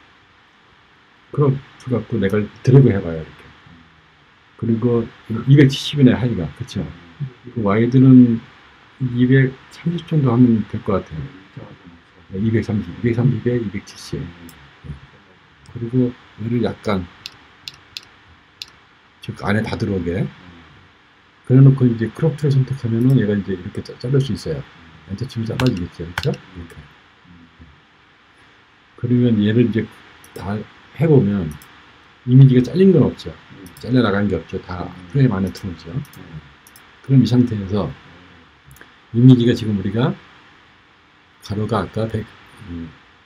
크롭 갖고 내가 드래그 해봐요. 이렇게. 그리고 이백칠십이네 하이가. 그쵸? 그 와이드는 이백삼십 정도 하면 될 것 같아요. 이백삼십, 이백삼십에 이백칠십. 그리고 얘를 약간 즉 안에 다 들어오게 그래놓고 이제 크롭트를 선택하면은 얘가 이제 이렇게 자를 수 있어요. 엔터 치면 잘라지겠죠, 그렇죠? 이렇게. 그러면 얘를 이제 다 해보면 이미지가 잘린 건 없죠. 잘려 나간 게 없죠. 다 프레임 안에 들어오죠. 그럼 이 상태에서 이미지가 지금 우리가 가로가 아까 백, 음,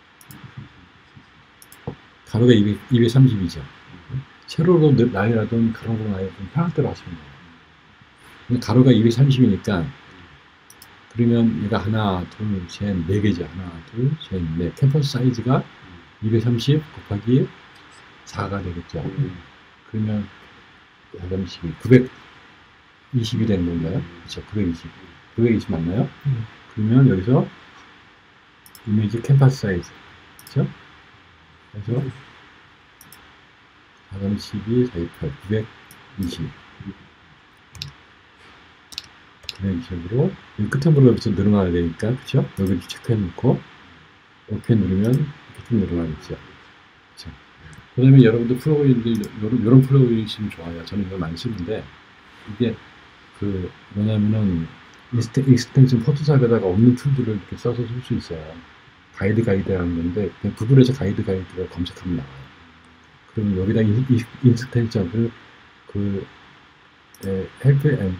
가로가 이백, 이백삼십이죠. 세로로 나열하든 가로로 나열하든 편할 대로 하시면 돼요. 가로가 이백삼십이니까 그러면 얘가 하나, 둘, 셋, 네 개죠. 하나, 둘, 셋, 넷. 캠퍼스 사이즈가 이백삼십 곱하기 사가 되겠죠. 그러면 사백십이, 구백이십이 되는 건가요? 그렇죠. 구백이십. 구백이십 맞나요?
음.
그러면 여기서 이미지 캠퍼스 사이즈. 그렇죠? 그래서 사백십이, 사백팔, 구백이십. 이런 식으로 이 끝에 좀 늘어나야 되니까 그렇죠? 여기 체크해 놓고 오케이 누르면 이렇게 좀 늘어나겠죠. 그렇죠? 그다음에 여러분들 프로그램들 이런, 이런 프로그램이 있으면 좋아요. 저는 이거 많이 쓰는데 이게 그 뭐냐면은 익스텐션 포토샵에다가 없는 툴들을 이렇게 써서 쓸 수 있어요. 가이드 가이드라는 건데 그냥 구글에서 가이드 가이드를 검색하면 나와요. 그러면 여기다 익스텐션을 그 네, 헬프 앤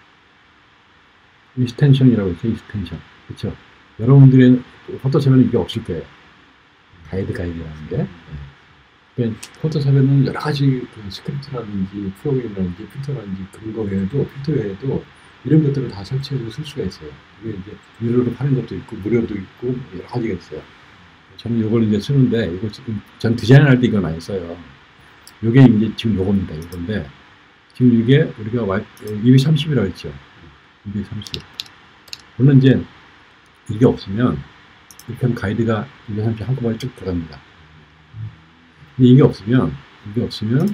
익스텐션이라고 있어요. 익스텐션. 그렇죠? 여러분들의 포토샵에는 이게 없을 거예요. 가이드 가이드라는 게. 네. 포토샵에는 여러 가지 그 스크립트라든지 프로그램이라든지 필터라든지 그런 거 외에도 필터 외에도 이런 것들을 다 설치해서 쓸 수가 있어요. 이게 이제 유료로 파는 것도 있고 무료도 있고 여러 가지가 있어요. 저는 이걸 이제 쓰는데 이거 전 디자인할 때 이걸 많이 써요. 이게 이제 지금 요겁니다. 이건데 지금 이게 우리가 이백삼십이라고 했죠. 이백삼십. 물론 이제 이게 없으면 이렇게 하면 가이드가 이백삼십 한꺼번에 쭉 들어갑니다. 근데 이게 없으면 이게 없으면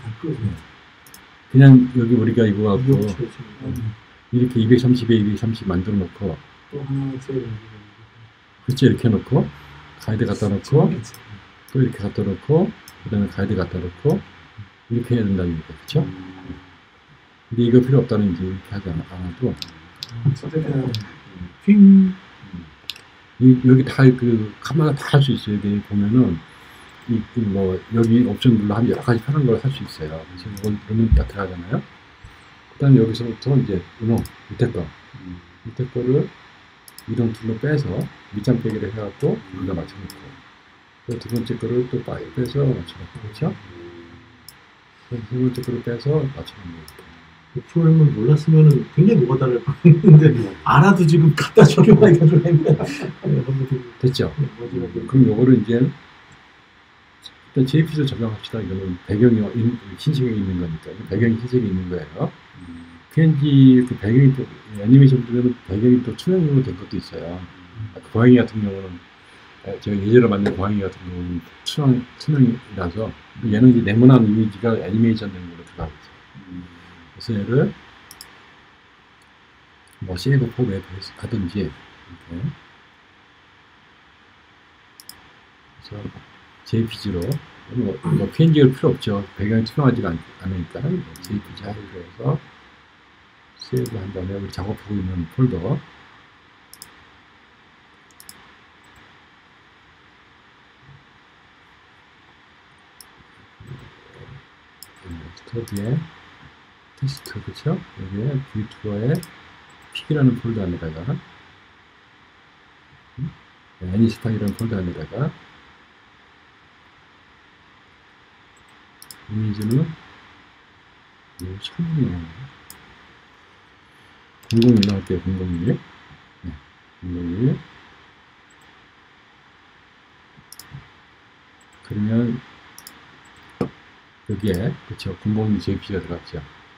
그냥 여기 우리가 이거 갖고 이렇게 이백삼십에 이백삼십 만들어 놓고 그렇죠. 이렇게 놓고 가이드 갖다 놓고 또 이렇게 갖다 놓고 그 다음에 가이드 갖다 놓고 이렇게 해야 된다는 얘기죠. 그렇죠? 근데 이거 필요 없다는 이제 이렇게 하지 않아도 핑 이, 여기 다 그 카메라 다 할 수 있어요. 여기 보면은 이, 이 뭐 여기 옵션들로 한 여러 가지 편한 걸 할 수 있어요. 그래서 이걸 누르면 딱 들어가잖아요. 그다음에 여기서부터 이제 이놈 밑에 거 음, 밑에 거를 이동 툴로 빼서 밑장 빼기를 해갖고 여기다 맞춰놓고 그 두 번째 거를 또 빼서 맞춰놓고 그렇죠? 세 번째 거를 빼서 맞춰놓고
그 프로그램을 몰랐으면 굉장히 노가다를 했는데 알아도 지금 갖다 적용하기 좀 했네.
됐죠? 그럼 요거를 이제 일단 제이피지로 적용합시다. 이거는 배경이 흰색이 있는 거니까 배경이 흰색이 있는 거예요. 피엔지 그 배경이 또 애니메이션들은 배경이 또 투명으로 된 것도 있어요. 고양이 같은 경우는 제가 예전에 만든 고양이 같은 경우는 투명 투명이라서 얘는 이제 네모난 이미지가 애니메이션 된 걸로 들어가고 있어요. 그래서 얘를 뭐 세이브 포 웹 하든지 이렇게 그래서 제이피지로 뭐, 뭐 피엔지가 필요 없죠. 배경이 투명하지가 않, 않으니까 제이피지 하기로 해서 세이브 한 다음에 우리 작업하고 있는 폴더 스터디에 테스트 그쵸? 여기에 뷰 투어에 픽이라는 폴더 안에다가 애니스파이라는 폴더 안에다가 이미지는 천이에요. 공공일 나올게요. 공공일. 네, 공공일. 그러면 여기에 그쵸 공공일 제이피지가 들어갔죠.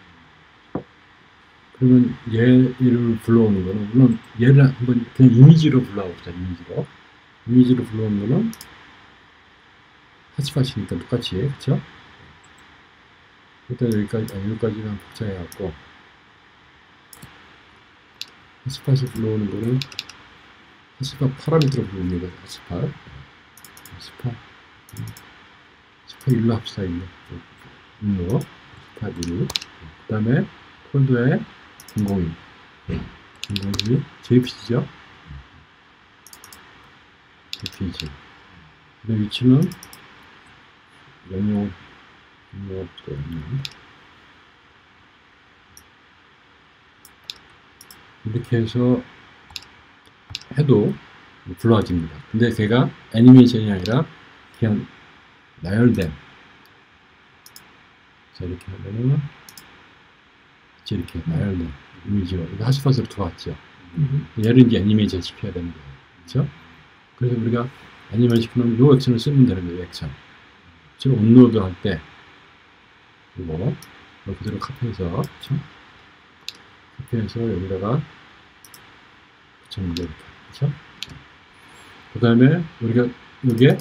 그러면 얘를 불러오는 거는 물론 얘를 한번 그냥 이미지로 불러봅시다. 이미지로 이미지로 불러오는 거는 하치파치니까 똑같이 그쵸? 일단 여기까지 아, 여기까지는 복잡해갖고 하치팟을 불러오는 거는 하치팟 파라미터로 부르는 거죠. 하치팟 하치팟 하치팟 일로 합시다. 일로 일로 하치팟 일. 그 다음에 폴더에 공공일 공공일 제이피지죠. 제이피지 그 다음 위치는 영영 영역도 없는 이렇게 해서 해도 불러집니다. 근데 걔가 애니메이션이 아니라 그냥 나열된 자 이렇게 하면은 이렇게 나열된 이미지로 이거 하시팟으로 들어왔죠. 음. 얘를 이제 애니메이션 시켜야 되는 거예요. 그렇죠? 그래서 우리가 애니메이션 시키면 요 액션을 쓰면 되는 거예요. 액션. 지금 업로드 할 때 이거 그대로 카피해서 그렇죠? 카피해서 여기다가 붙여놓는 거예요. 그렇죠? 그 다음에 우리가 이게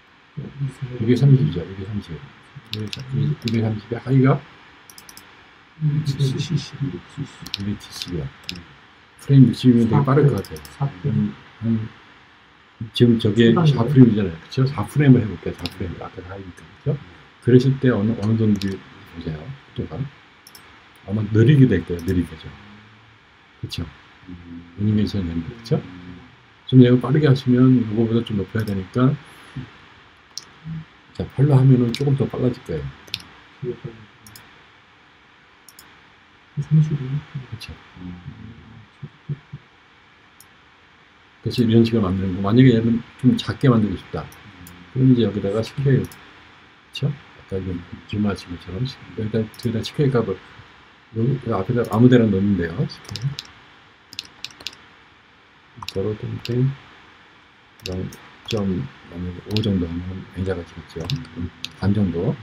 이게 삼십이죠. 이게 삼십. 이게 삼십에 하이가
씨씨.
릴티씨요. 프레임 육십이면 되게 빠를 것 같아요.
사 프레임.
한, 지금 저게
초단위로?
사 프레임이잖아요. 그쵸? 사 프레임을 해볼게요. 사 프레임. 아까 다 하니까. 그죠? 그랬을 때 어느, 어느 정도 보세요. 속도가. 아마 느리게 될 거예요. 느리게죠. 그쵸? 애니메이션 연도. 그쵸? 좀 내가 빠르게 하시면 이거보다 좀 높여야 되니까 자, 팔로 하면은 조금 더 빨라질 거예요.
삼십이.
그쵸? 그래서 이런 식으로 만드는 거. 만약에 얘는 좀 작게 만들고 싶다. 그럼 이제 여기다가 스케일, 그쵸? 아까 좀 줌하신 것처럼 여기다, 여기다 스케일 값을 여기 앞에다 아무 데나 넣으면 돼요. 스케일. 이거로 좀 영 점 오 정도 하면 A자가 되겠죠. 반 정도.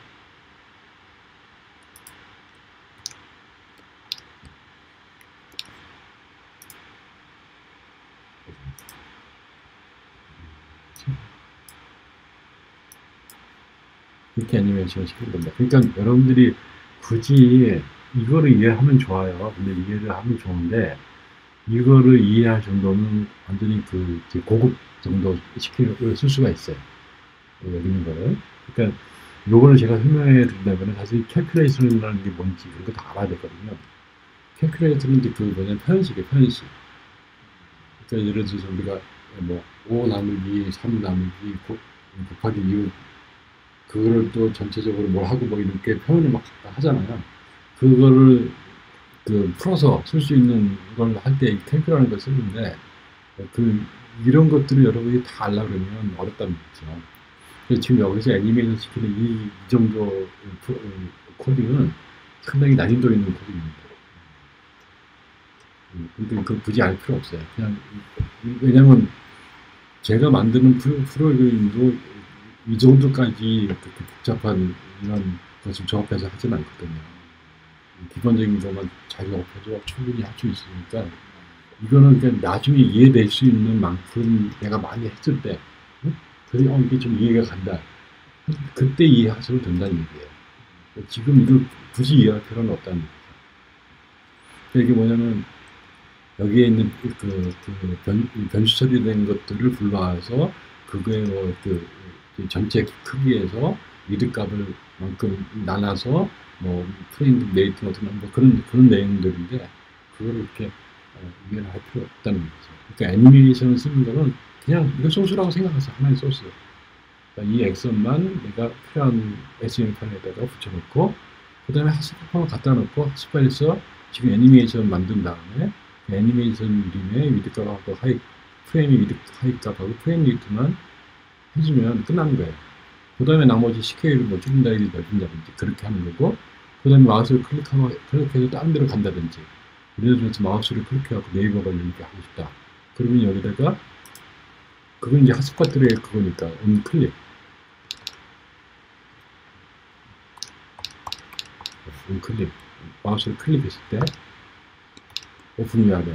이렇게 애니메이션을 시키는 겁니다. 그러니까 여러분들이 굳이 이거를 이해하면 좋아요. 근데 이해를 하면 좋은데 이거를 이해할 정도는 완전히 그 고급 정도 시키를 쓸 수가 있어요. 여기 있는 거를. 그러니까 요거를 제가 설명해 드린다면 사실 캘큘레이션이라는 게 뭔지 그런 거 다 알아야 되거든요. 캘큘레이션은 이제 그 뭐냐면 표현식이에요. 표현식. 그러니까 예를 들어서 우리가 뭐 오 나누기 삼 나누기 곱하기 이 그거를 또 전체적으로 뭘 하고 뭐 이렇게 표현을 막 하잖아요. 그거를 그 풀어서 쓸 수 있는 걸 할 때 캘큘라는 걸 쓰는데 그 이런 것들을 여러분이 다 알라 그러면 어렵다는 거죠. 그래서 지금 여기서 애니메이션 시키는 이, 이 정도 코딩은 상당히 난이도 있는 코딩입니다. 근데 그 굳이 알 필요 없어요. 그냥 왜냐면 제가 만드는 프로, 프로그램도 이 정도까지 그렇게 복잡한 이런 것을 조합해서 하진 않거든요. 기본적인 것만 잘 조합해도 충분히 할 수 있으니까 이거는 그냥 나중에 이해될 수 있는 만큼 내가 많이 했을 때 그래 어 이게 좀 이해가 간다. 그때 이해하셔도 된다는 얘기예요. 지금 이걸 굳이 이해할 필요는 없다는 얘기죠. 이게 뭐냐면 여기에 있는 그, 그 변, 변수 처리된 것들을 불러와서 그거에 뭐 그 전체 크기에서 미드값을 만큼 나눠서 뭐 프레임 메이트 같은 뭐 그런 그런 내용들인데 그걸 이렇게 어, 이해를 할 필요 없다는 거죠. 그러니까 애니메이션을 쓰는 거는 그냥 이거 소스라고 생각하세요. 하나의 소스. 그러니까 이 액션만 내가 필요한 에스엠 판에다가 붙여놓고 그 다음에 하스파만 갖다 놓고 하스파에서 지금 애니메이션 만든 다음에 그 애니메이션 이름에 미드값하고 하이 프레임이 미드 하이 값하고 프레임 미드만 해주면 끝나는 거예요. 그 다음에 나머지 스케일을 뭐 줄인다든지 넓힌다든지 그렇게 하는 거고 그 다음에 마우스를 클릭하고 클릭해서 다른 데로 간다든지 예를 들어서 마우스를 클릭해서 네이버를 이렇게 하고 싶다. 그러면 여기다가 그건 이제 하스파들의 그거니까 온 클릭 온 클릭 마우스를 클릭했을 때 오픈 유알엘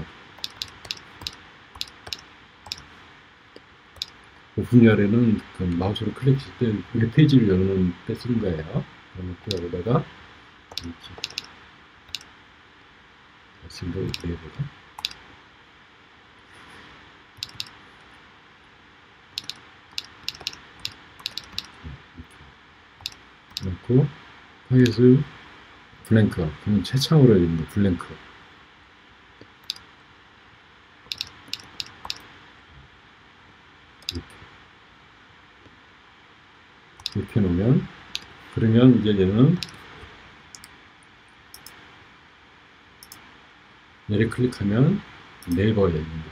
오픈 유알엘은 그 마우스로 클릭했을 때 웹페이지를 여는 때 쓰는 거예요. 그럼 여기다가 심볼 네이버다 놓고 파이스 블랭크 그냥 최창으로 있는 거 블랭크 이렇게 놓으면 그러면 이제 얘는 얘를 클릭하면 네이버가 있는 거예요.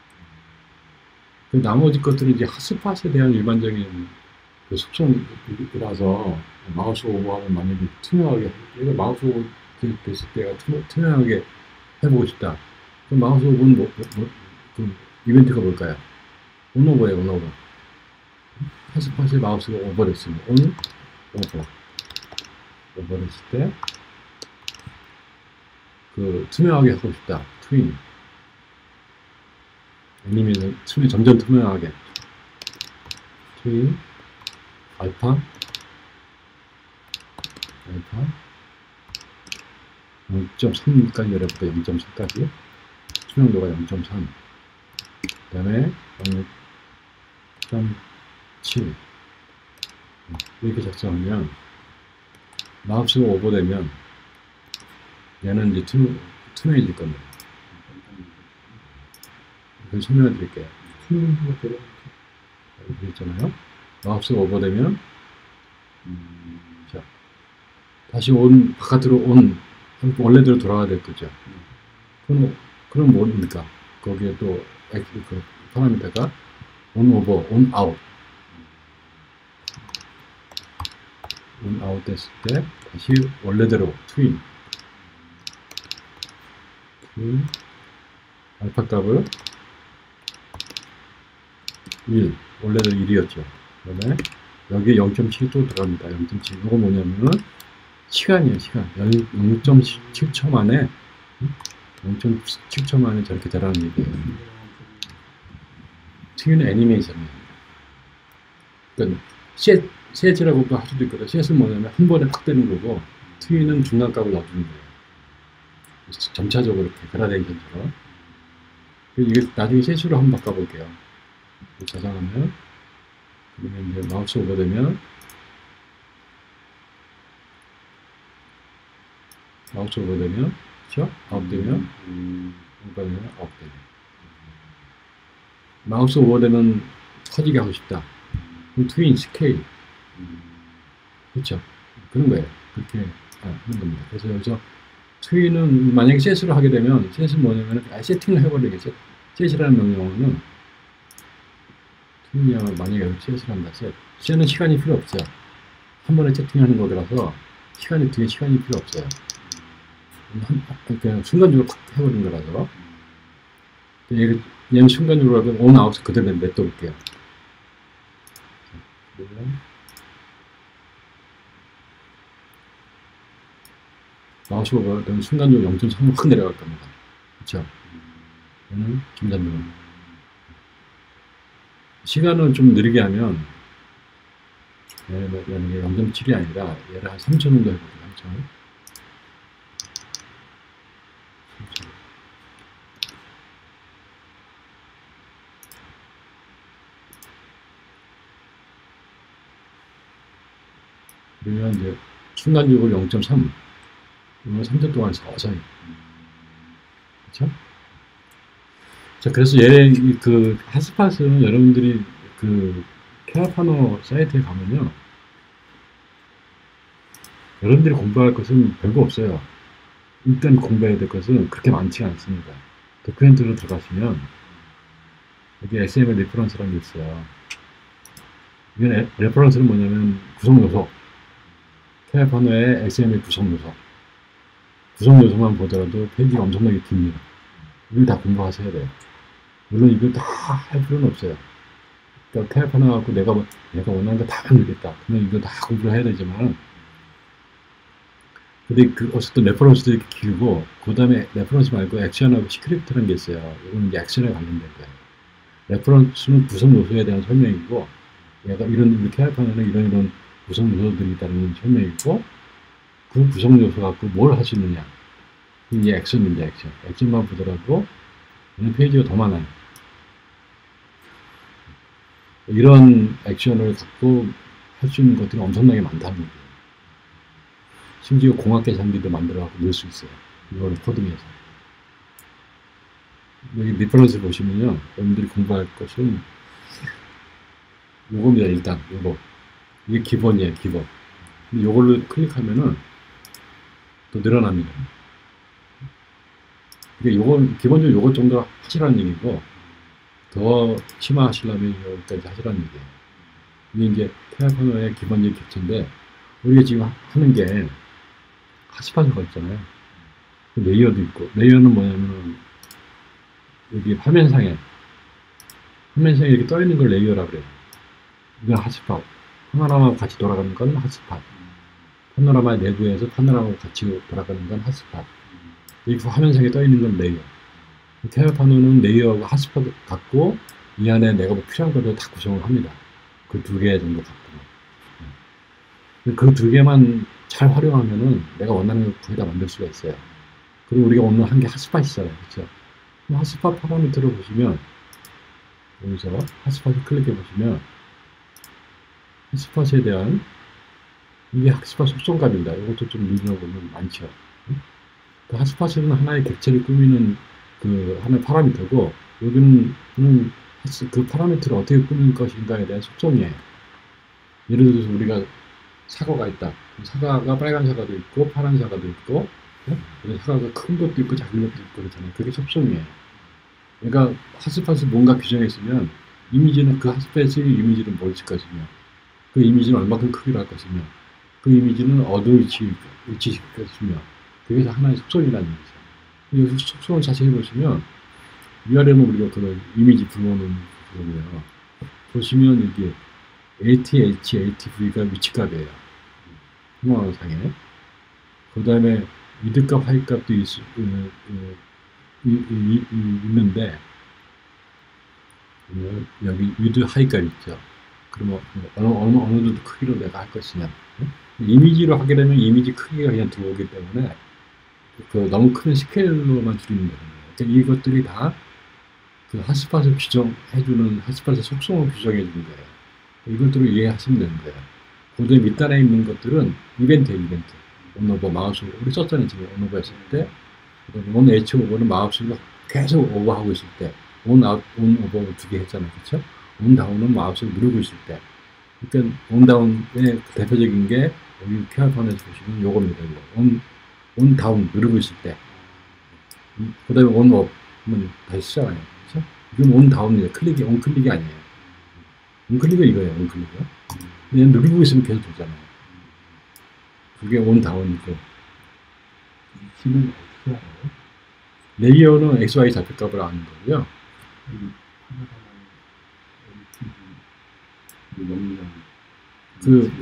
그 나머지 것들은 이제 핫스팟에 대한 일반적인 그 속성이라서 마우스 오버하면 만약에 투명하게 얘가 마우스 오버 됐을 때가 투명, 투명하게 해보고 싶다. 그럼 마우스 오버는 뭐, 뭐, 뭐, 그 이벤트가 뭘까요? 온오버예요, 온오버. 핫스팟에 마우스가 오버됐으면 온, 오버. 오버됐을 때 그 투명하게 하고 싶다. 트윈. 아니면 투명, 점점 투명하게. 트윈. 알파. 알파. 영 점 삼까지 내려볼까? 영 점 삼까지. 투명도가 영 점 삼. 그 다음에 영 점 칠. 이렇게 작성하면, 마우스가 오버되면, 얘는 이제 투, 투명해질 겁니다. 그걸 설명해 드릴게요.
투명도가 들어가죠.
여기 있잖아요. 마우스가 오버되면, 음, 자, 다시 온, 바깥으로 온, 원래대로 돌아가야 될 거죠. 그럼, 그럼 뭡니까? 거기에 또, 엑, 그, 파라미터가, 온 오버, 온 아웃. 온 아웃 됐을 때, 다시 원래대로, 트윈. 트윈, 알파 값을 일, 원래대로 일이었죠. 그 다음에, 여기에 영 점 칠이 또 들어갑니다. 영 점 칠. 이거 뭐냐면은, 시간이에요, 시간. 영 점 칠 초 만에, 영 점 칠 초 만에 저렇게 되라는 얘기예요. 트윈은 애니메이션이에요. 그러니까, 셋, 셋이라고도 할 수도 있거든요. 셋은 뭐냐면, 한 번에 팍 되는 거고, 트윈은 중간값을 넣어주는 거예요. 점차적으로 이렇게 그라데이션처럼. 이게 나중에 셋으로 한번 바꿔볼게요. 저장하면, 그러면 이제 마우스 오버되면, 마우스 오버되면, 그쵸? 아웃되면, 오버되면, 아웃되면. 마우스 오버되면 터지게 하고 싶다. 그럼 트윈, 스케일. 그쵸? 그런 거예요. 그렇게 하는 겁니다. 그래서 여기서 트윈은 만약에 셋으로 하게 되면, 셋은 뭐냐면, 아, 세팅을 해버리겠죠. 셋이라는 명령어는, 트윈이 만약에 여기 셋을 한다, 셋. 셋은 시간이 필요 없어요. 한 번에 세팅하는 거라서, 시간이, 뒤에 시간이 필요 없어요. 그냥 순간적으로 팍 해버린 거라서. 얘, 얘는 순간적으로 하면 온 아웃 그대로 냅둬볼게요. 마우스 오버는 순간적으로 영 점 삼으로 확 내려갈 겁니다. 그쵸? 얘는 김단중. 시간을 좀 느리게 하면, 얘는 영 점 칠이 아니라, 얘를 한 삼 초 정도 해볼게요. 삼 초. 그러면 이제 순간적으로 영 점 삼. 그러면 삼 초 동안 서서히. 그쵸? 자, 그래서 얘, 그, 핫스팟은 여러분들이 그, 케라파노 사이트에 가면요. 여러분들이 공부할 것은 별거 없어요. 일단 공부해야 될 것은 그렇게 많지 않습니다. 도큐멘트로 들어가시면, 여기 에스엠엘 레퍼런스라는 게 있어요. 이건 레퍼런스는 뭐냐면 구성 요소. 케라파노의 엑스엠엘 구성 요소. 구성 요소만 보더라도 페이지가 엄청나게 깁니다. 이걸 다 공부하셔야 돼요. 물론 이걸 다 할 필요는 없어요. 그러니까 케라파노 갖고 내가, 내가 원하는 거 다 만들겠다. 그러면 이거 다 공부를 해야 되지만, 근데 그, 어쨌든 레퍼런스도 이렇게 길고, 그 다음에 레퍼런스 말고 액션하고 스크립트라는 게 있어요. 이거는 이제 액션에 관련된 거예요. 레퍼런스는 구성 요소에 대한 설명이고, 얘가 이런, 이렇게 케라파노는 이런 이런 구성 요소들이 있다는 설명이고, 그 구성 요소 갖고 뭘 할 수 있느냐. 이게 액션입니다, 액션. 액션만 보더라도, 이런 페이지가 더 많아요. 이런 액션을 갖고 할 수 있는 것들이 엄청나게 많다는 거예요. 심지어 공학 계산기도 만들어갖고 넣을 수 있어요. 이걸 코딩해서. 여기 리퍼런스 보시면요. 여러분들이 공부할 것은 요겁니다, 일단. 요거. 이게 기본이에요, 기본. 근데 요걸로 클릭하면은 또 늘어납니다. 그러니까 요건, 기본적으로 요것 정도 하시라는 얘기고, 더 심화하시려면 여기까지 하시라는 얘기예요. 이게 이제 케라파노의 기본적인 캡처인데, 우리가 지금 하는 게 핫스팟가 있잖아요. 레이어도 있고, 레이어는 뭐냐면은, 여기 화면상에, 화면상에 이렇게 떠 있는 걸 레이어라고 그래요. 이건 핫스팟. 파노라마하고 같이 돌아가는 건 핫스팟. 파노라마 내부에서 파노라마하고 같이 돌아가는 건 핫스팟. 이 화면상에 떠 있는 건 레이어. 케라파노는 레이어하고 핫스팟 갖고, 이 안에 내가 뭐 필요한 것도 다 구성을 합니다. 그 두 개 정도 갖고. 그 두 개만 잘 활용하면은 내가 원하는 걸 거의 다 만들 수가 있어요. 그리고 우리가 오늘 한 게 핫스팟 있잖아요. 그렇죠? 핫스팟 파라미터를 보시면 여기서 핫스팟을 클릭해 보시면 핫스팟에 대한 이게 핫스팟 속성값입니다. 이것도 좀 눈여보면 많죠. 그 핫스팟은 하나의 객체를 꾸미는 그 하나의 파라미터고 여기는 그 파라미터를 어떻게 꾸밀 것인가에 대한 속성이에요. 예를 들어서 우리가 사과가 있다. 사과가 빨간 사과도 있고 파란 사과도 있고 사과가 큰 것도 있고 작은 것도 있고 그렇잖아요. 그게 속성이에요. 그러니까 핫스팟을 뭔가 규정했으면 이미지는 그 핫스팟의 이미지는 뭘일 것이며 그 이미지는 얼마큼 크기로 할 것이며 그 이미지는 어디에 위치, 위치시킬 것이며 그게 하나의 속성이라는 얘기죠. 이 속성을 자세히 보시면 위아래는 우리가 그런 이미지 불러오는 거고요. 보시면 이게 에이티에이치, 에이티브이가 위치값이에요. 형광상에. 그 다음에 미드값, 하이값도 있, 음, 음, 이, 이, 이, 있는데 여기 미드, 하이값 있죠. 그러면 어느, 어느, 어느 정도 크기로 내가 할 것이냐. 이미지로 하게 되면 이미지 크기가 그냥 들어오기 때문에 그 너무 큰 스케일로만 줄이면 되는 거예요. 그러니까 이것들이 다 그 핫스팟을 규정해주는 핫스팟의 속성을 규정해주는 거예요. 이것들을 이해하시면 되는 거예요. 고도의 밑단에 있는 것들은 이벤트예요, 이벤트. 온오버, 마우스, 우리 썼잖아요, 지금 온오버 했을 때. 온 에이치 오버는 마우스가 계속 오버하고 있을 때, 온 아웃, 온 오버 두 개 했잖아요, 그쵸? 온 다운은 마우스를 누르고 있을 때. 그러니까 온 다운의 대표적인 게 여기 큐알판에서 보시면 요겁니다, 이거. 온, 온 다운 누르고 있을 때. 그 다음에 온 업은 다시 쓰잖아요. 그쵸? 이건 온 다운이에요. 클릭이, 온 클릭이 아니에요. 온 클릭은 이거예요, 온 클릭은. 그냥 누르고 있으면 계속 되잖아요. 그게 온 다운이고.
키는 어떻게 알아요?
레이어는 엑스 와이 좌표값을 아는 거고요. 그,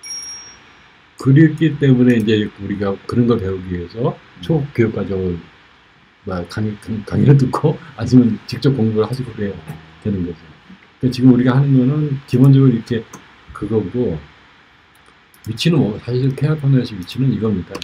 그렸기 때문에 이제 우리가 그런 걸 배우기 위해서 초교육 과정을 강의, 강의를 듣고 아니면 직접 공부를 하시고 그래야 되는 거죠. 그러니까 지금 우리가 하는 거는 기본적으로 이렇게 그거고 위치는 뭐 사실 케어퍼너에서 위치는 이겁니다.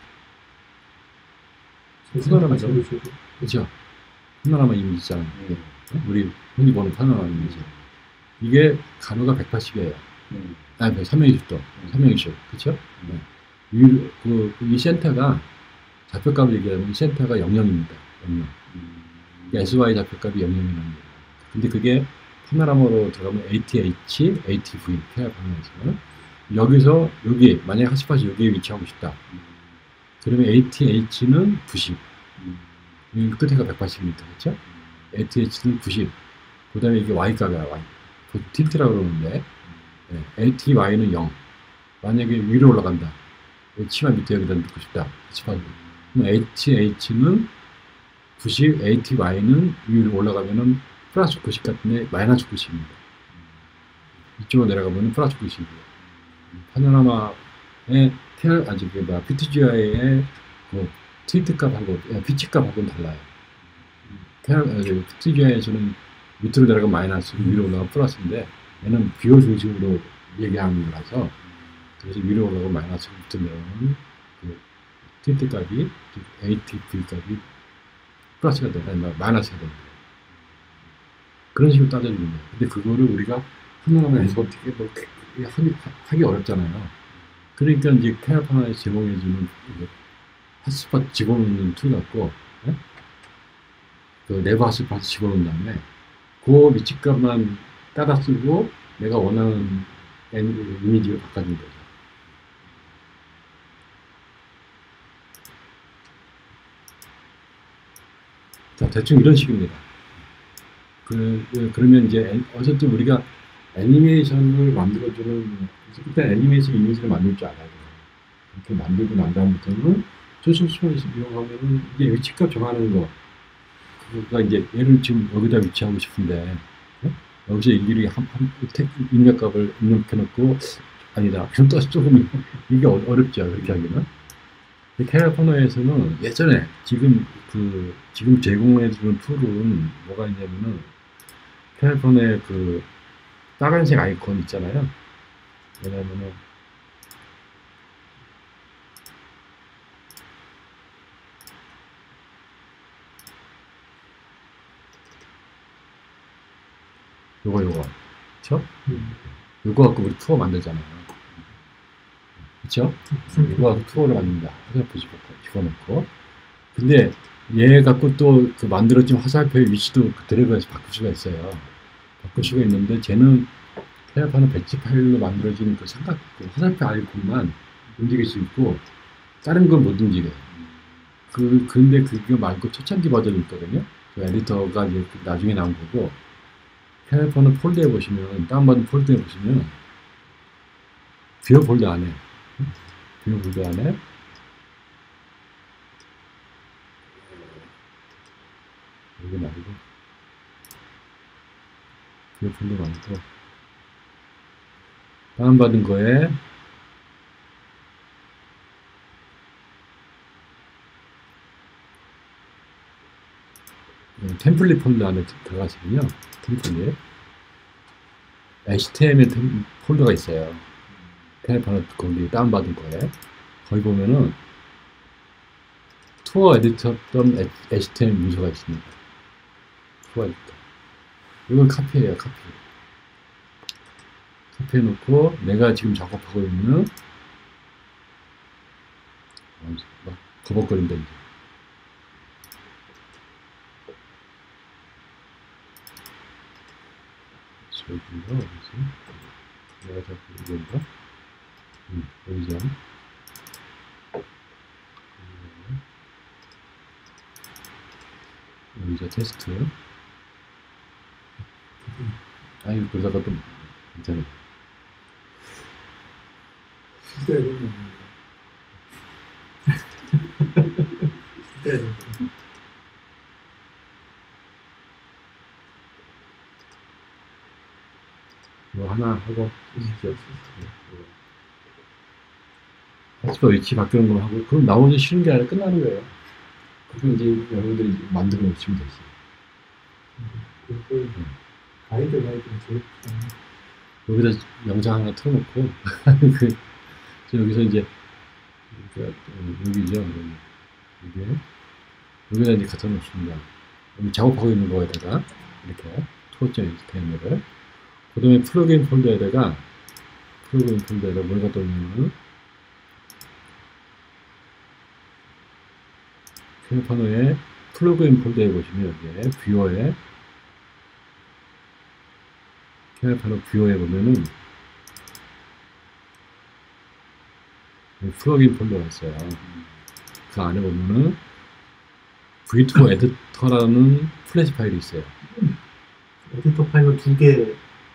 파노라마 그렇죠. 파노라마 이미지잖아요. 네. 우리 흔히 보는 파노라마 이미지. 이게 가로가 백팔십이에요. 네. 아니 삼백이십 도, 네. 삼백이십, 그렇죠? 네. 이, 그, 이 센터가 좌표값을 얘기하면 이 센터가 영영입니다. 영영. 음. 에스 와이 좌표값이 영영이라는 거예요. 근데 그게 파노라마로 들어가면 에이티에이치, 에이티브이 케어 방향에서는 여기서 여기 만약에 핫스팟이 여기에 위치하고 싶다. 그러면 에이티에이치는 구십. 이 끝에가 백팔십입니다. 그렇죠? 에이티에이치는 구십. 그 다음에 이게 Y값이야. Y. 그 틸트라고 그러는데 네. 에이티와이는 영. 만약에 위로 올라간다. 치마 밑에 여기다 넣고 싶다. 핫스팟을. 그럼 에이티에이치는 구십, 에이티와이는 위로 올라가면은 플러스 구십 같은데 마이너스 구십입니다. 이쪽으로 내려가면 플러스 구십이에요. 파노라마의 테어, 아직 그 뭐야, 피티지아이의 그 트위트 값하고, 피치 값하고는 달라요. 테어, 피티지아이에서는 밑으로 내려가면 마이너스, 위로 올라가면 플러스인데, 얘는 비호 중심으로 얘기하는 거라서, 그래서 위로 올라가면 마이너스, 밑으로 내려가면 그 트위트 값이, 에이티브이 값이 플러스가 돼요. 아니, 마이너스가 됩니다. 그런 식으로 따져주는 거예요. 근데 그거를 우리가 파노라마에서 어떻게 뭐 하기, 하기 어렵잖아요. 그러니까 이제 케어파나에서 제공해주는 핫스팟 집어넣는 툴 같고, 네? 그 네버 핫스팟 집어넣은 다음에 그 위치값만 따라 쓰고 내가 원하는 이미지를 바꿔준 거죠. 자, 대충 이런 식입니다. 그, 그러면 이제 어쨌든 우리가 애니메이션을 만들어주는 일단 애니메이션 이미지를 만들 줄 알아야 돼요. 이렇게 만들고 난 다음부터는 초소수를 이용하면은 이게 위치값 정하는 거 그가 이제 얘를 지금 여기다 위치하고 싶은데 네? 여기서 이 길이 한, 한 입력값을 입력해놓고 아니다 좀 더 조금 이게 어렵죠 그렇게 하기는. 캐라포너에서는 예전에 지금 그 지금 제공해주는 툴은 뭐가 있냐면은 캐라포너의 그 빨간색 아이콘 있잖아요. 왜냐면은, 요거 요거 그쵸?
음.
요거 갖고 우리 투어 만들잖아요. 그쵸? 요거 갖고 투어를 만든다. 화살표 집어- 집어넣고. 근데 얘 갖고 또 그 만들어진 화살표의 위치도 그대로 해서 바꿀 수가 있어요. 바꿀 수가 있는데 쟤는 케라파노 배치 파일로 만들어진 그 삼각 그 화살표 아이콘만 움직일 수 있고 다른 건 못 움직여요. 그 근데 그거 말고 초창기 버전이 있거든요. 그 에디터가 이제 나중에 나온 거고 케라파노 폴더에 보시면 다운받은 폴더에 보시면 뷰어 폴더 안에 뷰어 폴더 안에 여기 말고 뷰어 폴더 말고 다운받은 거에 음, 템플릿 폴더 안에 들어가시면요. 템플릿 에이치티엠엘 템- 폴더가 있어요. 케라파노 거기 다운받은 거에 거기 보면은 투어 에디터 에이치티엠엘 문서가 있습니다. 투어 에디터 이건 카피예요. 카피 카피해 놓고 내가 지금 작업하고 있는 막 버벅거린다 이제 저기인가 어디지? 내가 자꾸 이건가? 응, 여기죠. 여기죠 테스트. 아니 그러다가 또 괜찮아.
시대로 시대로
뭐 하나 하고 주십시오. 하스퍼 위치 바뀌는 거 하고 그럼 나머지 쉬운 게 아니라 끝나는 거예요. 그리고 이제 여러분들이 만들어 놓으시면 되지.
그 가이드 가이드는 제일 좋아요.
여기다 영상 하나 틀어놓고 그 저 여기서 이제 그, 어, 여기죠. 여기. 이게 여기다 이제 갖다 놓습니다. 여기 작업하고 있는 거에다가 이렇게 토어점 에이치티엠엘을 그 다음에 플러그인 폴더에다가 플러그인 폴더에다가 뭘 갖다 놓으면 케라파노의 플러그인 폴더에 보시면 여기에 뷰어에 케라파노 뷰어에 보면은 여기 플러그인 폴더가 있어요. 그 안에 보면은 브이 투 에디터라는 플래시 파일이 있어요.
에디터 파일을 두개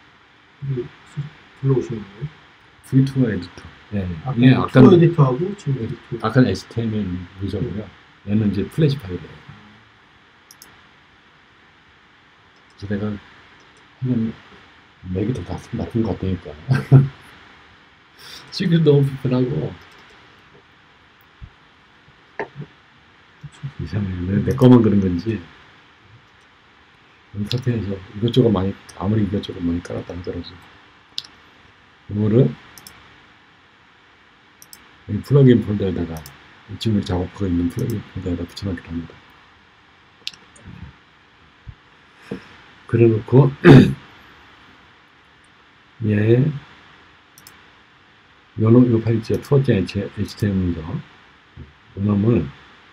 불러오시는 거예요?
브이 투 에디터. 네.
아까
이게
투어
아까
에디터하고 지금 에디터.
아까 에이치티엠엘 문서고요. 얘는 이제 플래시 파일이에요. 그래서 내가 그냥 맥이 더 낫- 나쁜 것 같다니까. 지금 너무 불편하고 이상해. 내, 내 거만 그런 건지 카페에서 이것저것 많이 아무리 이것저것 많이 깔았다 하더라도 이거를 이 플러그인 폴더에다가 지금 작업하고 있는 플러그인 폴더에다 붙여넣기로 합니다. 그래놓고 얘 요놈 요 파일 있죠. 투어째 에이치티엠엘 문서 요놈을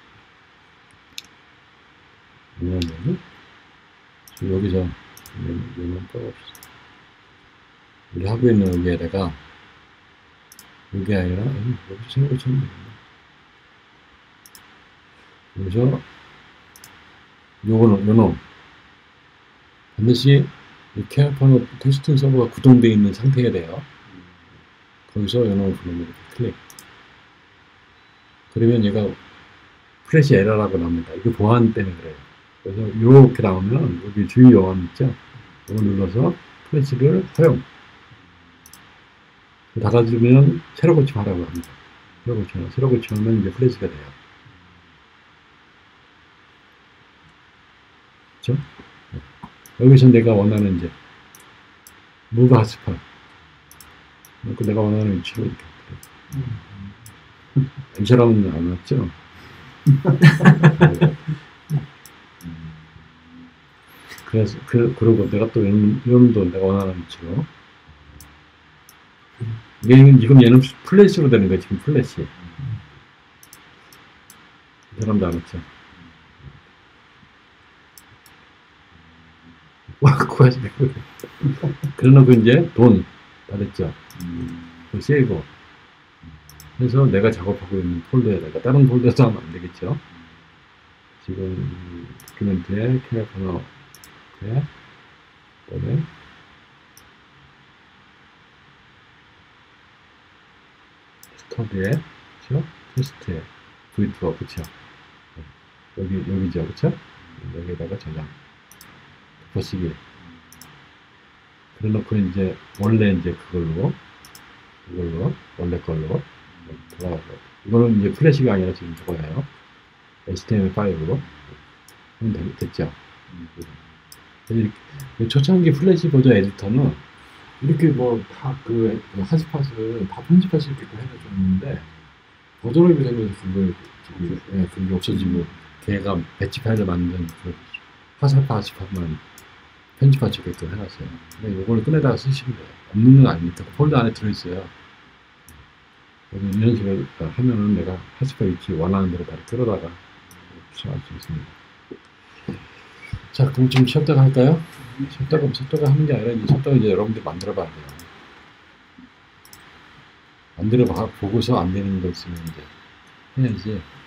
요놈을 여기서 요놈 꺼봅시다. 우리 하고 있는 여기에다가 여기 아니라 여기서 생각을 치면 되겠네. 여기서 요거는 요놈 반드시 이 케라파노 테스팅 서버가 구동되어 있는 상태가 돼요. 거기서 요놈을 부르면 이렇게 클릭. 그러면 얘가 플래시 에러라고 나옵니다. 이거 보안 때문에 그래요. 그래서 이렇게 나오면 여기 주의 요원 있죠? 이거 눌러서 플래시를 허용. 닫아주면 새로 고침하라고 합니다. 새로 고침하면 새로 고침하면 이제 플래시가 돼요. 그렇죠? 여기서 내가 원하는 이제 무브 하스파 그 내가 원하는 위치로 이렇게 이 사람은 안 왔죠? 그래서 그 그러고 내가 또 이런 이름도 내가 원하는 위치로 얘는 지금 얘는 플래시로 되는 거야 지금 플래시. 이 사람도 알았죠. 와 구하시네. 그러놓고 이제 돈 받았죠. 그 세이브. 그래서 내가 작업하고 있는 폴더에다가 다른 폴더에서 하면 안 되겠죠. 지금 도큐멘트에 캐릭 하나 네. 그다음에 스터디에 그쵸? 테스트에 브이 투 그쵸? 여기 여기죠 그쵸? 여기다가 저장 보시기 그래놓고 이제 원래 이제 그걸로 이걸로 원래 걸로 돌아가고 이거는 이제 플래시가 아니라 지금 저거예요. 에이치티엠엘 파일로 하면 됐죠. 이렇게 초창기 플래시 버전 에디터는 이렇게 뭐 다 그 하스팟을 다 편집할 수 있게끔 해줬는데 버전업이 되면서 그걸 저기 예, 그게 없어지고 걔가 배치 파일을 만든 그 하스팟 하스팟만 편집할 수 있게끔 해놨어요. 근데 이걸 꺼내다가 쓰시면 돼요. 없는 건 아니니까 폴더 안에 들어있어요. 이런 식으로 하면은 내가 하스팟 위치 원하는 대로 바로 끌어다가 수정할 수 있습니다. 자, 그럼 좀 쉬었다가 할까요? 쉬었다가, 쉬었다가 하는 게 아니라, 이제 쉬었다가 이제 여러분들이 만들어 봐야 돼요. 만들어 봐, 보고서 안 되는 거 있으면 이제 해야지.